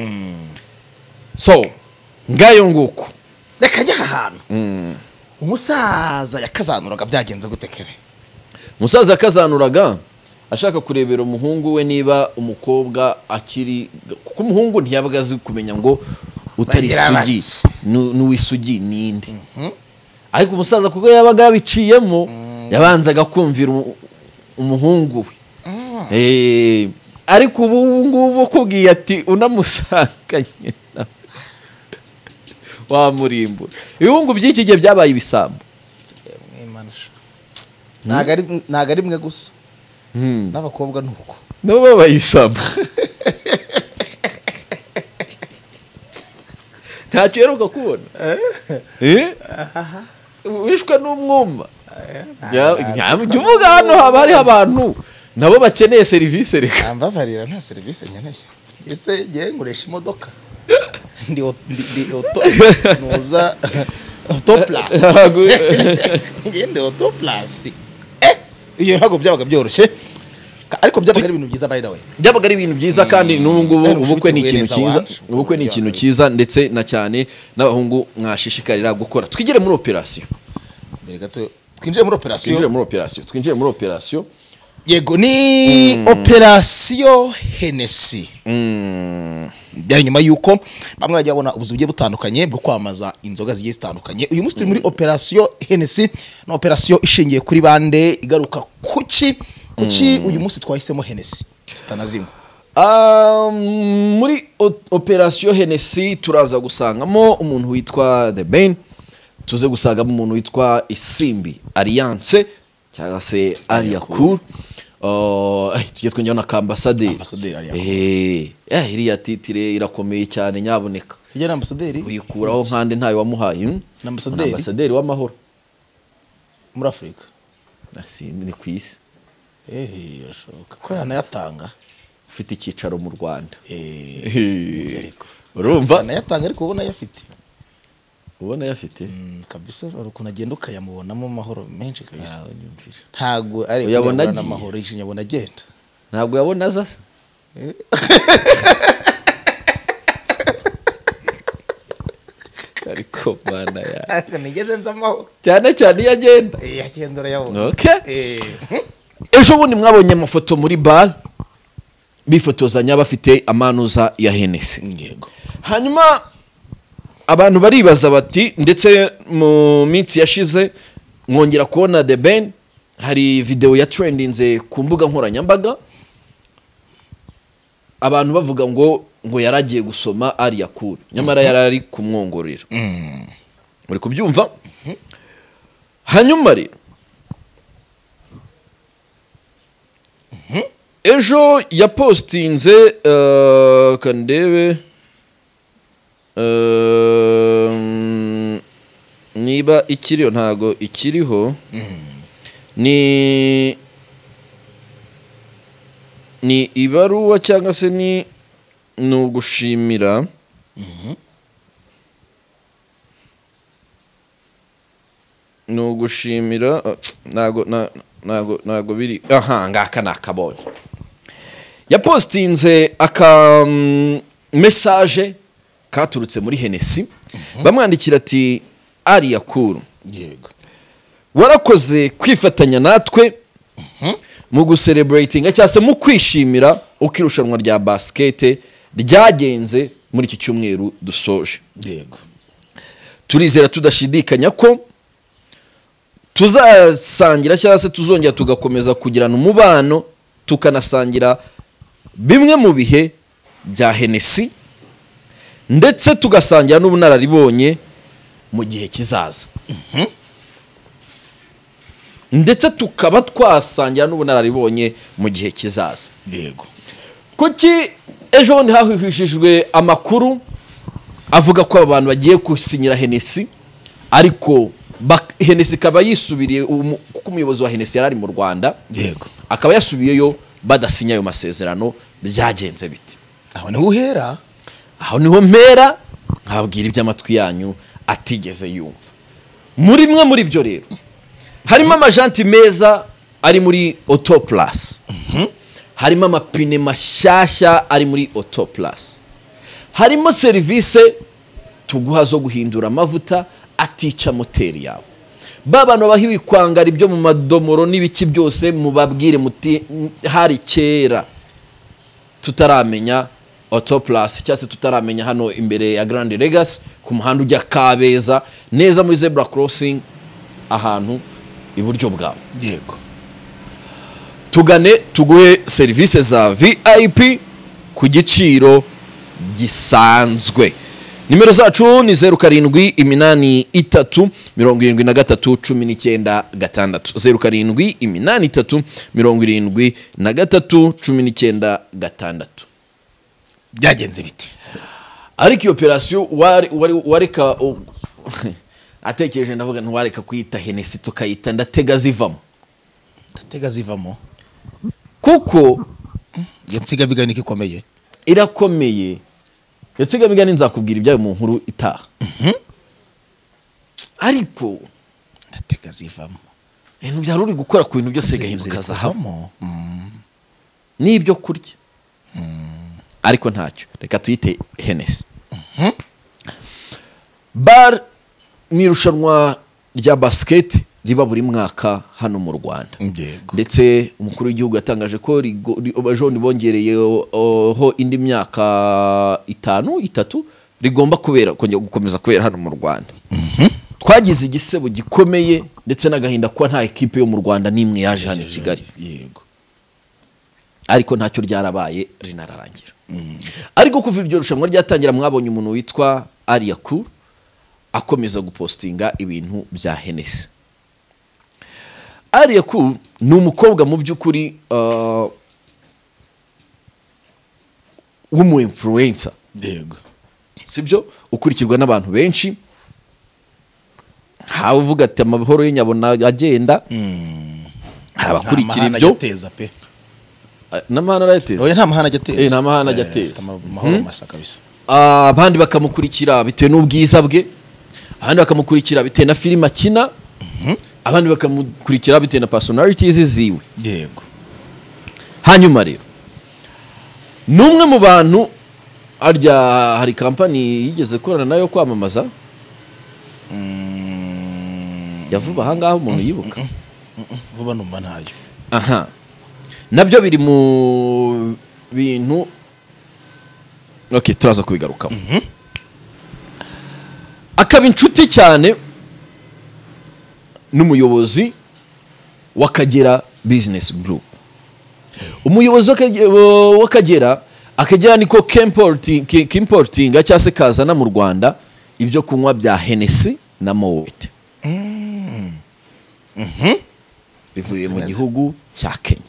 so ngayo nguko reka jya ahantu umusaza yakazanuraga byagenze gutekere umusaza akazanuraga ashaka kurebera umuhungu we niba umukobwa akiri, kuko umuhungu ntiyabaga azi kumenya ngo utari isugi n'uwisugi ninde. Ariko umusaza kuko yabaga yabiciyemo yabanzaga kumvira umuhungu we. Ariko ubu ngubu kubwiye ati unamusanganye wamurimbura. Ibihungu by'iki gihe byabaye ibisambo. ntago ari mwe gusa n'abakobwa nuko nabo babaye ibisambo. Ntacyo heruka kubona wishwe n'umwuma. Uvuga hano haba hariho abantu nabo bakeneye serivisi. Reka mbavarira nta serivisi nkeneye. Ese ngiye nguresha imodoka ndi noza autoplus ngiye ndi autoplus. Iyo ntago byabaga byoroshye, ariko byabaga ari ibintu byiza. By the way, byabaga ari ibintu byiza kandi n'ubu ngubu ubukwe ni ikintu cyiza. Ubukwe ni ikintu cyiza ndetse na cyane n'abahungu mwashishikarira gukora. Twigire muri operation. Mbere gato twinjire muri operation. Yego, ni operation Hennessy. Byari nyuma yuko bamwe bajya babona ubuzi bugiye butandukanye bwo kwamaza inzoga zigiye zitandukanye. Uyu munsi turi muri operation Hennessy, na operation ishingiye kuri bande, igaruka kuki uyu munsi twahisemo Hennessy tutanazinywa. Muri operation Hennessy turaza gusangamo umuntu witwa The Ben, tuze gusangamo umuntu witwa Isimbi Alliance cyangwa se Aria Cool. Tujye twongera na Ambassadeur. Iriya titire irakomeye cyane nyaboneka. Ijya na Ambassadeur uyikuraho nkande ntayo wamuhaye. Ambassadeur w'amahoro muri Afrika. Ni ku isi. Urashoboka ko yanayatanga. Ufite icyicaro mu Rwanda. Urumva? Yanayatanga ariko ubona yafite. Ubona yafite kabisa, urukundo agenda ukayamubonamo amahoro menshi kabisa. Ntago ari uyabona amahoro y'inyabona agenda. Ntabwo yabona aza. Ariko bana ya nigeze nza amahoro cyane yagenda. Yagenda urayabona. Okay. Ejo bundi mwabonye amafoto muri bar bifotozanya bafite amanuza ya Hennessy. Yego. Hanyuma abantu baribaza bati, ndetse mu minsi yashize mwongera kubona The Ben, hari video ya trendinze ku mbuga nkoranyambaga, abantu bavuga ngo yaragiye gusoma Aria Cool, nyamara yarari kumwongorera. Muri kubyumva? Hanyuma rero ejo yapostinze kandebe niba ikiriho, ntago ikiriho. Ni ibaruwa cyangwa se ni ugushimira. Ni ugushimira. Ntago biri. Ngaka nakabonye. Yapostinze aka message katurutse muri Hennessy. Bamwandikira ati, Aria Cool, yego, warakoze kwifatanya natwe mu gucelebratinga cyangwa se mu kwishimira uko irushanwa rya basket ryagenze muri iki cyumweru dusoje. Yego. Turizera tudashidikanya ko tuzasangira cyangwa se tuzongera tugakomeza kugirana umubano, tukanasangira bimwe mu bihe bya Hennessy, ndetse tugasangira n'ubunararibonye mu gihe kizaza. Ndetse tukaba twasangira n'ubunararibonye mu gihe kizaza. Yego. Kuki ejo bundi hahwihishijwe amakuru avuga ko abantu bagiye gusinyira Hennessy, ariko Hennessy kaba yisubiriye kuko umuyobozi wa Hennessy yarari mu Rwanda. Yego. Akaba yasubiyeyo badasinya ayo masezerano. Byagenze bite? Aho niho uhera. Aho niho mpera nkabwira iby'amatwi yanyu atigeze yumva. Muri mwe muri byo rero harimo amajanti meza ari muri Auto Plus. Harimo amapine mashyashya ari muri Auto Plus. Harimo serivisi tuguha zo guhindura amavuta atica moteri yawe. babano bahiwe kwangara ibyo mu madomoro n'ibiki byose mubabwire muti hari kera tutaramenya Autoplus cyase tutaramenya hano imbere ya Grand Legacy ku muhanda ujya Kabeza neza muri zebra crossing ahantu iburyo bwawe. Yego. Tugane tuguhe service za VIP ku giciro gisanzwe. Nimero zacu ni 07837319 07837319 byagenze bite? Ariko iyo operation wareka atekereje ndavuga ntiwareka kuyita Hennessy tukayita ndatega zivamo kuko yansiga bigani kikomeye irakomeye yatsiga bigani nzakubwira ibyayo mu nkuru itaha. Ariko ndatega zivamo ibintu byari uri gukora ku bintu byose gahinduka zahamu n'ibyo kurya ariko ntacyo reka tuyite Hennessy. Bar ni irushanwa rya basket riba buri mwaka hano mu Rwanda, ndetse umukuru w'igihugu yatangaje ko ejo bongereye ho indi myaka 3 rigomba kubera kongera gukomeza kubera hano mu Rwanda. Twagize igisebo gikomeye ndetse n'agahinda kwa nta equipe yo mu Rwanda nimwe yaje hano i Kigali. Yego. Ariko ntacyo ryarabaye rinararangira. Ariko kuva iryo rushanwa ryatangira mwabonye umuntu witwa Ariaku akomeza gupostinga ibintu bya Hennessy. Ariaku ni umukobwa mu by'ukuri w'umu influencer. Yego. Sibyo ukurikirwa n'abantu benshi. Hawe uvuga ati amahoro y'inyabona agenda. Abakurikira ibyo n'amahana arayateza. Oya nta mahana ajyateza. Nta mahana ajyateza. Amahoro masaka bisa. Abandi bakamukurikira bitewe n'ubwiza bwe. Abandi bakamukurikira bitewe na filime akina. Abandi bakamukurikira bitewe na personalities ziwe. Yego. Hanyuma rero numwe mu bantu arya hari company yigeze korana nayo kwamamaza yavuba hangaho umuntu yibuka vuba numva ntayo. Aha nabyo biri mu bintu okay turaza kubigarukaho. Akaba inshuti cyane n'umuyobozi w'Akagera Business Group. Umuyobozi w'Akagera niko kimporting cyase kazana mu Rwanda ibyo kunywa bya Hennessy na Moet. Bivuye mu gihugu cya Kenya.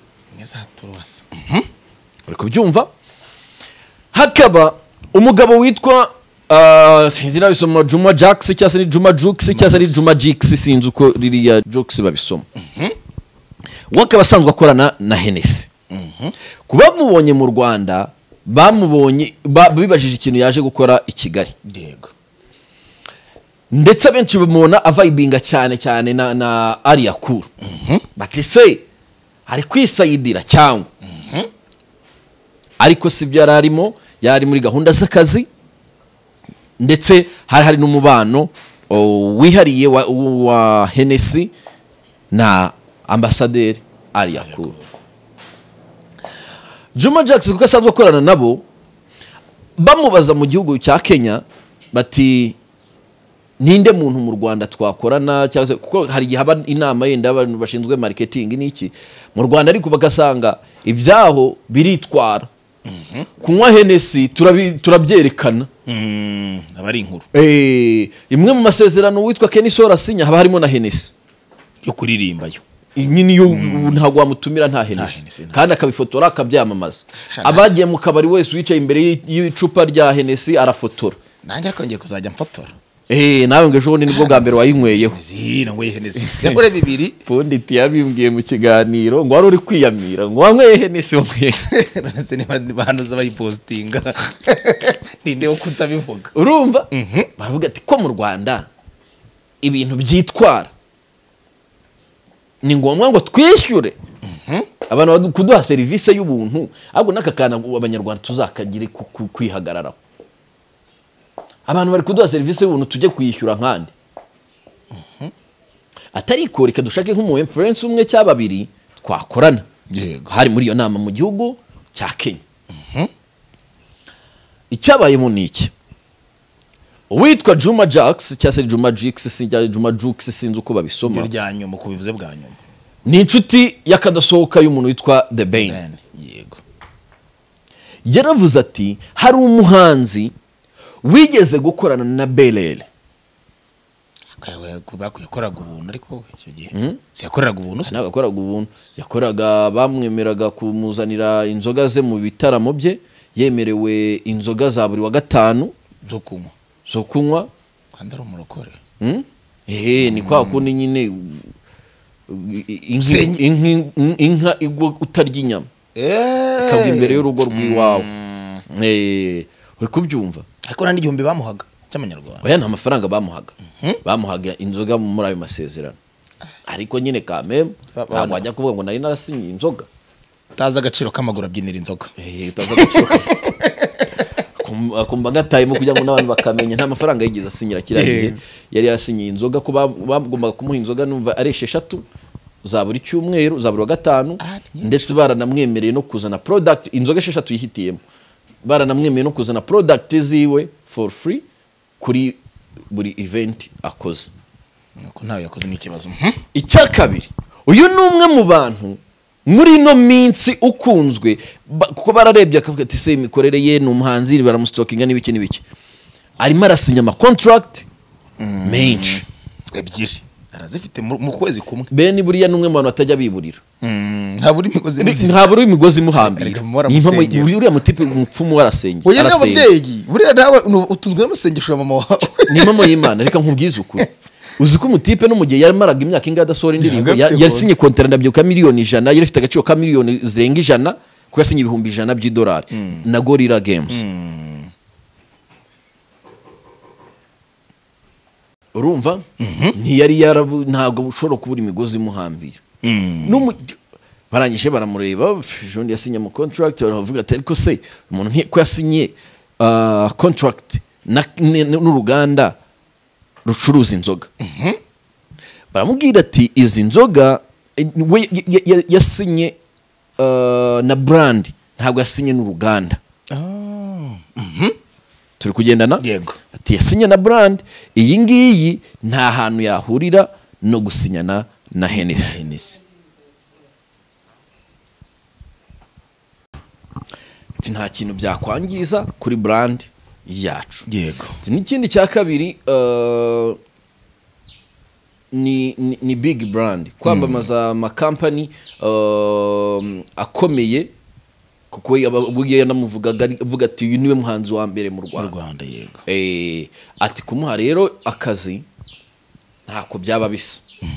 Uri kubyumva? Hakaba umugabo witwa sinzi nabisoma Juma Jax cyase ni Juma Jux cyase ni Juma Jix sinzi uko ririya Jux babisoma. Wakaba sanzwe akorana na Hennessy. Kuba mubonye mu Rwanda bamubonye bibajije ikintu yaje gukora i Kigali. Yego. Ndetse benshi bamubona avibinga cyane na Ariaku. Batise ari kwisayidira cyangwa. Ariko sibyo yararimo yari muri gahunda z'akazi. Ndetse hari n'umubano wihariye wa Hennessy na Ambassadeur Ariaku. Juma Jax kuko asanzwe akorana nabo bamubaza mu gihugu cya Kenya bati ninde muntu mu Rwanda twakorana cyangwa kuko hari gihe haba inama yenda abantu bashinzwe marketing n'iki mu Rwanda ariko bagasanga ibyaho biritwara. Kunywa Hennessy turabyerekana. Abari inkuru. Imwe mu masezerano witwa Kenny Sora sinya haba harimo na Hennessy yo kuririmba yo. Nyini yo ntago wamutumira nta Hennessy kandi akabifotora akabyamamaza. Abagiye mu kabari wese wicaye imbere y'icupa rya Hennessy arafotora. Nanjye akongeye kuzajya mfotora. Nawe ngejo ni nibwo bwa mbere wayinkweyeho. Zira ngo Hennessy. Yakore bibiri. Ponditi yabimbwiye mu kiganiro ngo wari uri kwiyamira ngo wanyweye Hennessy wamwe. Nase ni bahanuza bayipostinga. Ninde yo kutabivuga. Urumva? Baravuga ati ko mu Rwanda ibintu byitwara ni ngombwa ngo twishyure. Abantu kuduha service y'ubuntu ahubwo nakakana abanyarwanda tuzakagire kwihagararaho. Abantu bari kuduha service y'ubuntu tujye kuyishyura nkandi. atariko reka dushake nk'umu influence umwe cyangwa babiri twakorana Yego. hari muri iyo nama mu gihugu cya Kenya. Icyabayemo ni iki? Uwitwa Juma Jux cyangwa se Juma Jux sinjya Juma Jux sinzi uko babisoma, iryo rya nyuma ku bivuze bwa nyuma, ni inshuti yakadasohoka y'umuntu witwa The Bane. yego, Yaravuze ati hari umuhanzi wigeze gukorana na Belele. yakoraga ubuntu ariko icyo gihe yakoraga ubuntu, Ntabwo yakoraga ubuntu, yakoraga bamwemeraga kumuzanira inzoga ze mu bitaramo bye, yemerewe inzoga za buri wa gatanu zo kunywa kandi ari umurokore. Ni kwa kundi nyine inka igwa utarya inyama ikagwa imbere y'urugo rw'iwawe. Uri kubyumva? Ariko nta n'igihumbi bamuhaga cy'amanyarwanda. Oya, nta mafaranga bamuhaga. Bamuhaga inzoga muri ayo masezerano. Ariko nyine kameme ntabwo wajya kuvuga ngo nari narasinye inzoga. Utazi agaciro k'amaguru abyinira inzoga. Utazi agaciro akumva gatayemo kugira ngo n'abantu bakamenya nta mafaranga yigeze asinyira kiriya gihe. Yari yasinyiye inzoga ko bagombaga kumuha inzoga numva ari 6 za buri cyumweru, za buri wa gatanu, ndetse baranamwemereye no kuzana product, inzoga 6 yihitiyemo. Baranamwemereye no kuzana product ziwe for free kuri buri event akoze. Nuko ntawe yakoze n'ikibazo. Icya kabiri, uyu ni umwe mu bantu muri ino minsi ukunzwe kuko bararebye akavuga ati se imikorere ye ni umuhanzi baramustokinga n'ibiki arimo arasinya ama contract menshi ebyiri arazifite mu kwezi kumwe. Beni buriya numwe mu bantu batajya biburira. Nta buri imigozi muhambira. Uriya mutipe umupfumu warasenge. Oya ni umubyeyi. Buriya nawe utunzwe n'amasengesho ya mama wawe. Ni mama y'Imana, reka nkubwize ukuri. Uzi ko umutipe no mu gihe yaramaraga imyaka ingahe adasohora indirimbo, yasinye contract ndabyuka miliyoni 100, yari ifite agaciro ka miliyoni zirenga 100, ko yasinye ibihumbi 100 by'idolari na Gorilla Games. Urumva? Ntiyari ntabwo ushobora kubura imigozi muhambira. Barangije baramureba, Jondi yasinye mu contract, baravuga ati ariko se umuntu ko yasinye contract n'uruganda rucuruza inzoga. Baramubwira ati izi nzoga yasinye na brand, ntabwo yasinye n'uruganda. Turi kugendana? Yego. Ati yasinye na brand, iyi ngiyi nta hantu yahurira no gusinyana na Hennessy. Ati nta kintu byakwangiza kuri brand yacu. Yego. N'ikindi cya kabiri ni big brand, kwamamaza ama company akomeye, kuko abugiye yanamuvugaga avuga ati uyu niwe muhanzi wa mbere mu Rwanda. Yego. Ati kumuha rero akazi ntako byaba bisa.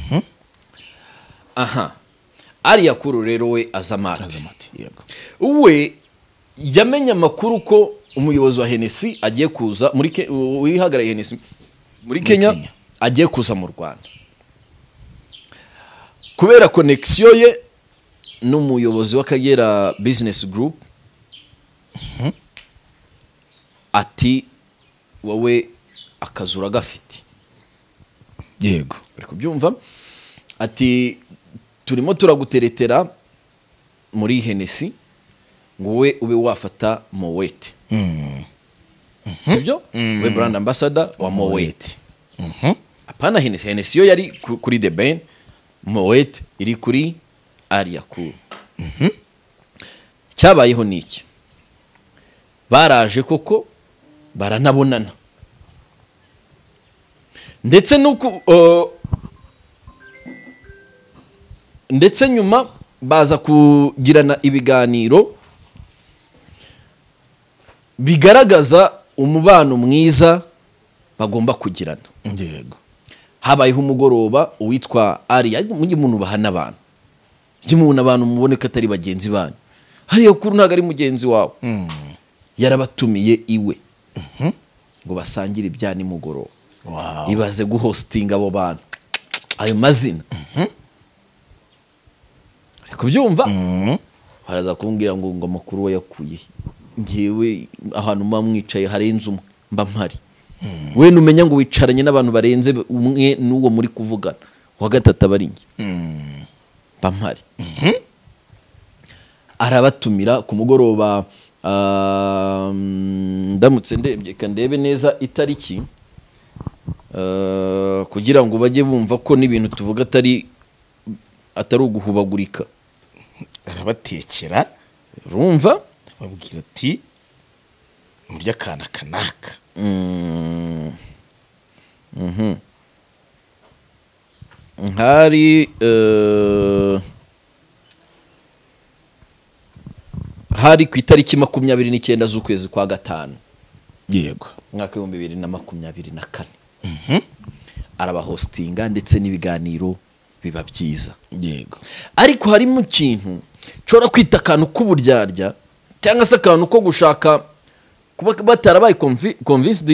Ariya kuru rero we Azamati. Yego. We yamenye amakuru ko umuyobozi wa Hennessy agiye kuza muri wihagarariye Hennessy muri Kenya agiye kuza mu Rwanda. Kubera connection ye n'umuyobozi w'Akagera Business Group, ati wowe akazura gafite. Yego. Uri kubyumva? Ati turimo turaguteretera muri Hennessy ngo we ube wafata Moet. Sibyo? We brand ambassador wa Moet. Apana Hennessy yo yari kuri The Bane, Moet iri kuri Ariya Cool. Cyabayeho niki? Baraje koko baranabonana. Ndetse nuko ndetse nyuma baza kugirana ibiganiro bigaragaza umubano mwiza bagomba kugirana. Yego. Habayeho umugoroba uwitwa Ariya, mujye muntu bahana abantu. Jye mubona abantu muboneka atari bagenzi banyu. Ariya Cool ntago ari mugenzi wawe. Yarabatumiye iwe. Ngo basangire ibya ni mugoroba. Wow. Ibaze guhostinga abo bantu. Ayo mazina. Kubyumva? Haraza kumbwira ngo amakuru yakuye. Ngewe ahantu mwicaye harenze umwe mba mpari. We numenya ngo wicaranye n'abantu barenze umwe n'uwo muri kuvugana. wa gatatu aba ari njye bampari arabatumira ku mugoroba. Ndamutse ndebe neza itariki kugira ngo bajye bumva ko n'ibintu tuvuga atari uguhubagurika. arabatekera urumva babwira ati murya kana kanaka hari ku itariki 29 z'ukwezi kwa gatanu yego mwaka 2024 arabahostinga ndetse n'ibiganiro biba byiza yego ariko harimo ikintu cora kwita akantu k'uburyarya cyangwa se akantu ko gushaka kuba batarabaye convinced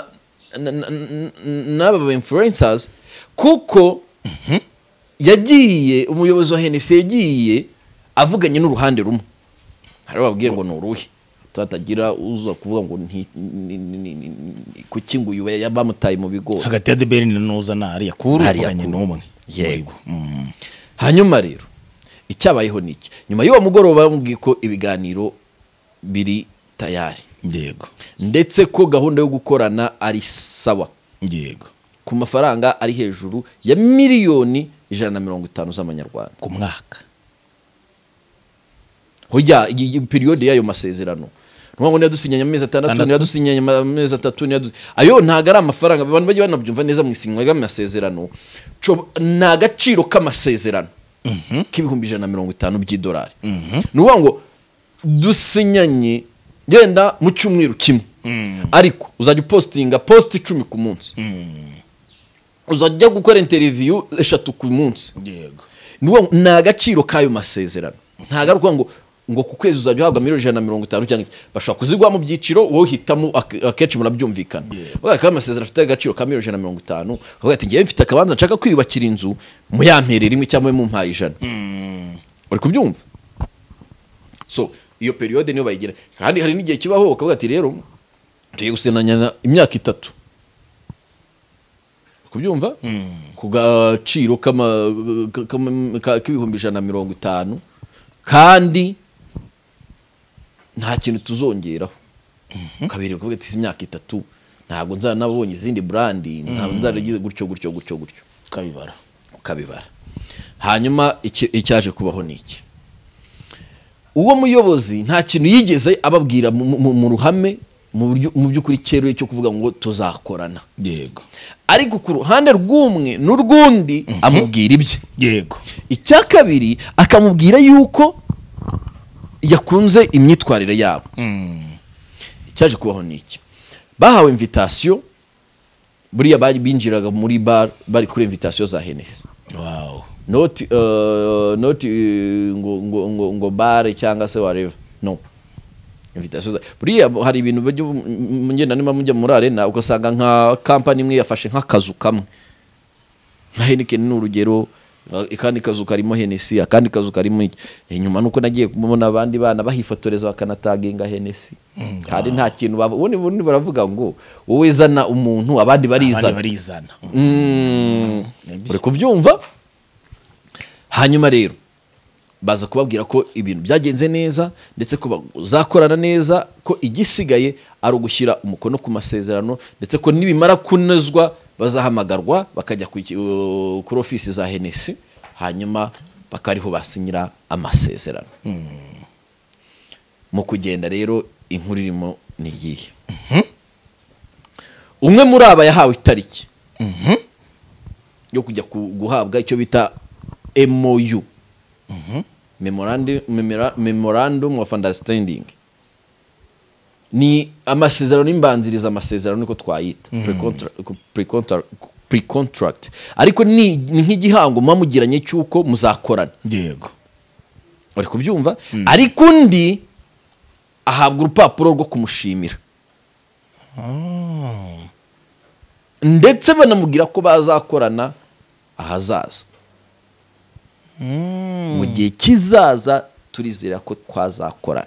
n'aba influencers kuko yagiye umuyobozi wa Hennessy yagiye avuganye n'uruhande rumwe hari babwiye ngo nuruhe tatagira uza kuvuga ngo kuki ngo yabamutaye mu bigo hagati ya Debeli n'uza nari yakuruvanye n'umwe yego hanyuma rero icyabayeho niki nyuma y'uwo mugoroba bamubwiye ko ibiganiro biri tayari yego ndetse ko gahunda yo gukorana ari sawa yego ku mafaranga ari hejuru ya miliyoni 150 z'amanyarwanda ku mwaka. Hoya iyi periode yayo masezerano nubwo yadusinyanye amezi 6 yadusinyanye amezi 3 ayo ntago ari amafaranga abantu bajye banabyumva neza mu isinywa y'amasezerano na gaciro k'amasezerano k'ibihumbi 150 by'idolari nubwo ngo dusinyanye genda mu cyumweru kimwe ariko uzajya postinga post 10 ku munsi uzajya gukora interview 3 ku munsi yego nubwo na gaciro kayo masezerano ntagaruka ngo ku kwezi uzajya uhabwa miliyoni 150 cyangwa bashaka kuzigwa mu byiciro wowe hitamo akenshi murabyumvikana bagaka amasezerano afite agaciro ka miliyoni 150 uvuga ati ngiye mfite akabanza nshaka kwiyubakira inzu mu yampere rimwe cyangwa mu mpaye 100 uri kubyumva so iyo periode niyo bayigira kandi hari n'igihe kibaho ukavuga ati rero tugiye gusenanya imyaka 3 kubyumva ku gaciro k'ibihumbi 150 kandi nta kintu tuzongeraho kabiri kuvuga ati imyaka 3 ntabwo nzanabonye izindi brand ntabwo nzaragize gutyo kabibara hanyuma icyaje kubaho niki uwo muyobozi nta kintu yigeze ababwira mu ruhame mu byukuri cyeruye cyo kuvuga ngo tuzakorana yego ariko ku ruhande rw'umwe n'urwundi amubwira ibye yego icya kabiri akamubwira yuko yakunze imyitwarire yabo icyaje kubaho niki bahawe invitation buriya binjiraga muri bar bari kuri invitation za Hennessy wow not ngo bar cyangwa se whatever no invitation buriya hari ibintu ngenda nima mujya muri arena ugasanga nka company imwe yafashe nk'akazu kamwe nka Heineken n'urugero ikandi kazu karimo Hennessy akandi kazu karimo inyuma nuko nagiye kumubona abandi bana bahifotoreza bakanataginga Hennessy kandi nta kintu ubundi baravuga ngo wowe zana umuntu abandi barizana uri kubyumva hanyuma rero baza kubabwira ko ibintu byagenze neza ndetse ko uzakorana neza ko igisigaye ari ugushyira umukono ku masezerano ndetse ko nibimara kunezwa bazahamagarwa bakajya kuri ofisi za Hennessy hanyuma bakariho basinyira amasezerano mu kugenda rero inkuru irimo ni iyihe umwe muri aba yahawe itariki yo kujya guhabwa icyo bita MOU Memorandum of Understanding ni amasezerano n'imbanziriza amasezerano niko twayita pre-contract ariko ni nk'igihango mumugiranye cyuko muzakorana yego uri kubyumva ariko undi ahabwa urupapuro rwo kumushimira ndetse banamubwira ko bazakorana ahazaza mu gihe kizaza turizera ko twazakorana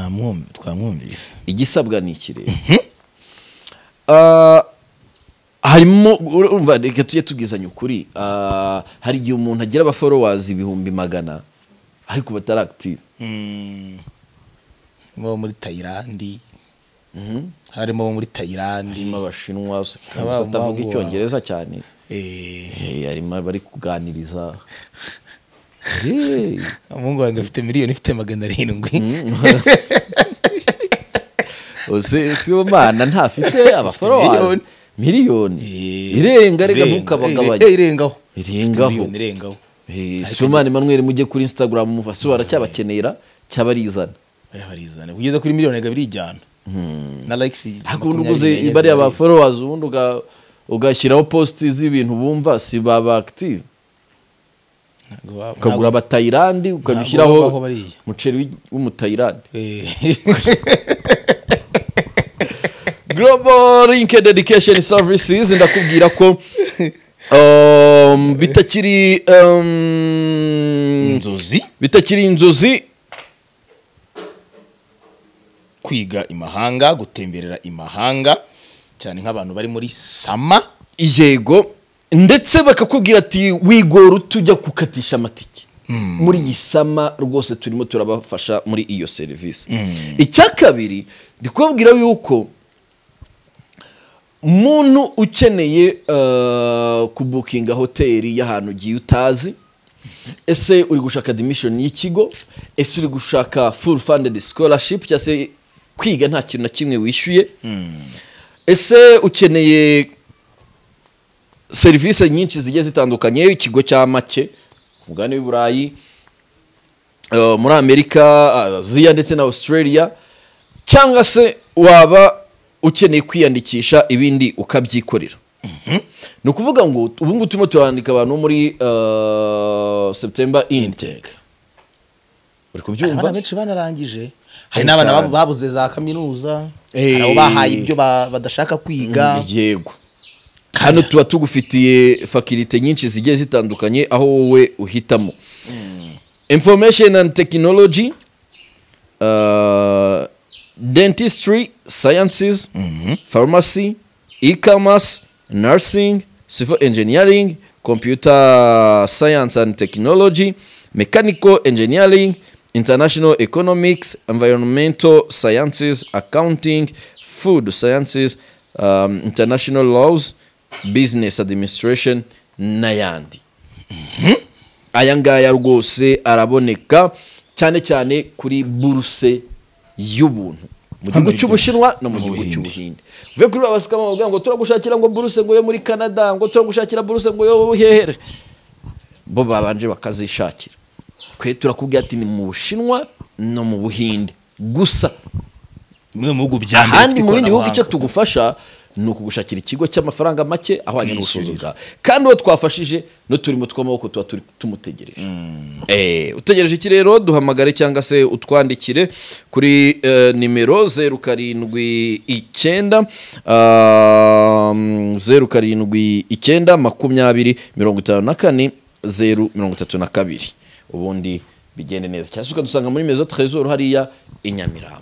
twamwumvise igisabwa ni iki rero harimo urumva reka tujye tubwizanya ukuri hari igihe umuntu agira aba followers 100,000 ariko batari active bo muri Thailand harimo bo muri Thailand harimo abashinwa batavuga icyongereza cyane harimo bari kuganiriza Mungu wanjye afite miliyoni ifite 700 ose si umana ntafite aba followers miliyoni irenga rega ntukabagabanye irengaho Sumani Emmanuel mujye kuri Instagram mufasi baracyabakenera cyabarizana kugeza kuri miliyoni birijyana na likes hakundi uguze bari aba followers ubundi ugashyiraho post z'ibintu bumva si baba active ukagura aba Thailand ukabishyiraho muceri w'umutayirandi Global Linked Education Services ndakubwira ko bitakiri inzozi kwiga imahanga gutemberera imahanga cyane nk'abantu bari muri sama yego ndetse bakakubwira ati wigora utujya kukatisha amatike muri iyi sama rwose turimo turabafasha muri iyo service icya kabiri ndikubwira yuko umuntu ukeneye kubukinga hoteli y'ahantu ugiye utazi ese uri gushaka admission y'ikigo ese uri gushaka full funded scholarship cyangwa se kwiga nta kintu na kimwe wishyuye ese ukeneye serivisi nyinshi zigiye zitandukanye ikigo cya make mugane w'i Burayi muri Amerika Aziya ndetse na Australia cyangwa se waba ukeneye kwiyandikisha ibindi ukabyikorera no kuvuga ngo ubu ngo turimo turandika abantu muri September intake uri kubyumva abana benshi banarangije hari n'abana babuze za kaminuza abo bahaye ibyo badashaka kwiga yego hano tuba tugufitiye faculty nyinshi zigiye zitandukanye aho wowe uhitamo information and technology dentistry sciences pharmacy e-commerce nursing civil engineering computer science and technology mechanical engineering international economics environmental sciences accounting food sciences international laws business administration n'ayandi aya ngaya rwose araboneka cyane cyane kuri buruse y'ubuntu mu gihugu cy'Ubushinwa no mu gihugu cy'Ubuhinde uvuye kuri babasikama bavuga ngo turagushakira ngo buruse ngo yo muri Canada ngo turagushakira buruse ngo yo buhehere bo babanje bakazishakira kwe turakubwira ati ni mu Bushinwa no mu Buhinde gusa mwe mu bihugu bya mbere mu bindi bihugu icyo tugufasha ni ukugushakira ikigo cy'amafaranga make ahwanye n'ubushobozi bwawe kandi uwo twafashije no turimo tw'amaboko tuba tumutegereje utegereje iki rero duhamagare cyangwa se utwandikire kuri nimero 079 079 ubundi bigende neza cyangwa ukadusanga muri Maison Trésor hariya inyamirambo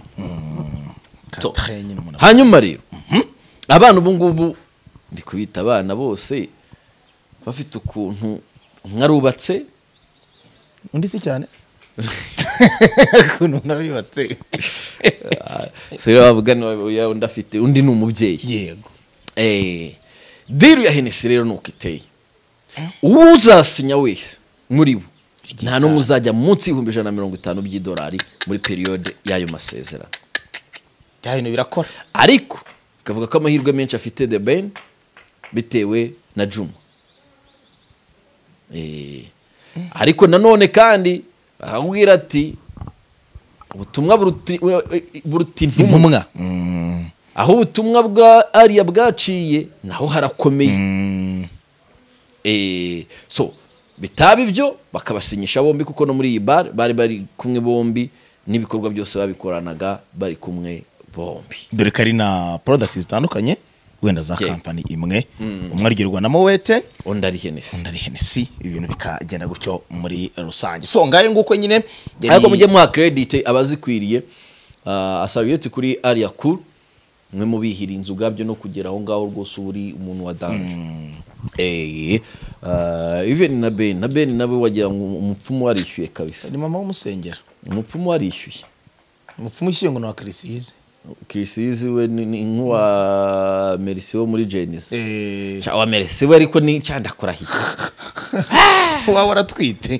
hanyuma rero abana ubu ngubu ndi kubita abana bose bafite ukuntu mwarubatse undi si cyane ukuntu nabibatse sero bavuga ya ndafite undi ni umubyeyi yego diru ya Hennessy rero nuko iteye uzasinya wese muri bo nta no muzajya munsi $150 by'idolari muri periode yayo masezerano cyane birakora ariko kavuga ko amahirwe menshi afite The Ben bitewe na Juma ariko nanone kandi ahubwira ati ubutumwa buruti intumwa aho ubutumwa bwa Ariya bwaciye naho harakomeye so bitaba ibyo bakabasinyisha bombi kuko no muri iyi bar bari kumwe bombi n'ibikorwa byose babikoranaga bari kumwe bombi dore kari na products zitandukanye wenda za company imwe umwe arigirwa na Mowete undi ari Hennessy ibintu bikagenda gutyo muri rusange so ngaye nguko nyine ariko mujye mu credit abazikwiriye asabiyete kuri Ariya Cool mwe mubihira inzuga byo no kugera aho ngaho rwose uri umuntu wa danje even na Ben nawe wagira ngo umupfumu warishyuye kabisa ni mama w'umusengera umupfumu warishyuye umupfumu ushyuye ngo ni wa Kirisizi we ni nk'uwa Merci wo muri Genesis wa Merci we ariko ni cyandakora hiki waba waratwite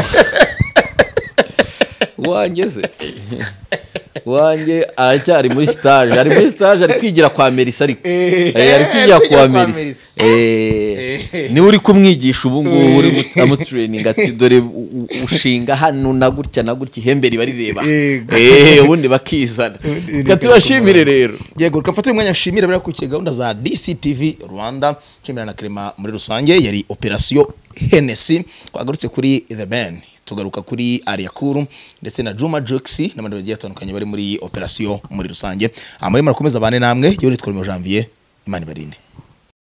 wanjye aracyari muri stage ari kwigira kwa Merci ariko ari kwigira kwa Merci ni uri kumwigisha ubu ngubu uri amutraining ati dore ushinga hano na gutya ihembere barireba ubundi bakizana katubashimire rero yego rukafata uyu mwanya nshimira bari ku gahunda za DCTV Rwanda nshimira na Clement muri rusange yari operation Hennessy twagarutse kuri The Ben tugaruka kuri Ariakuru ndetse na Juma Joxi n'abandi bagiye atandukanye bari muri operation muri rusange amari marakomeza bane namwe yo nitwa Janvier Imana ibarinde.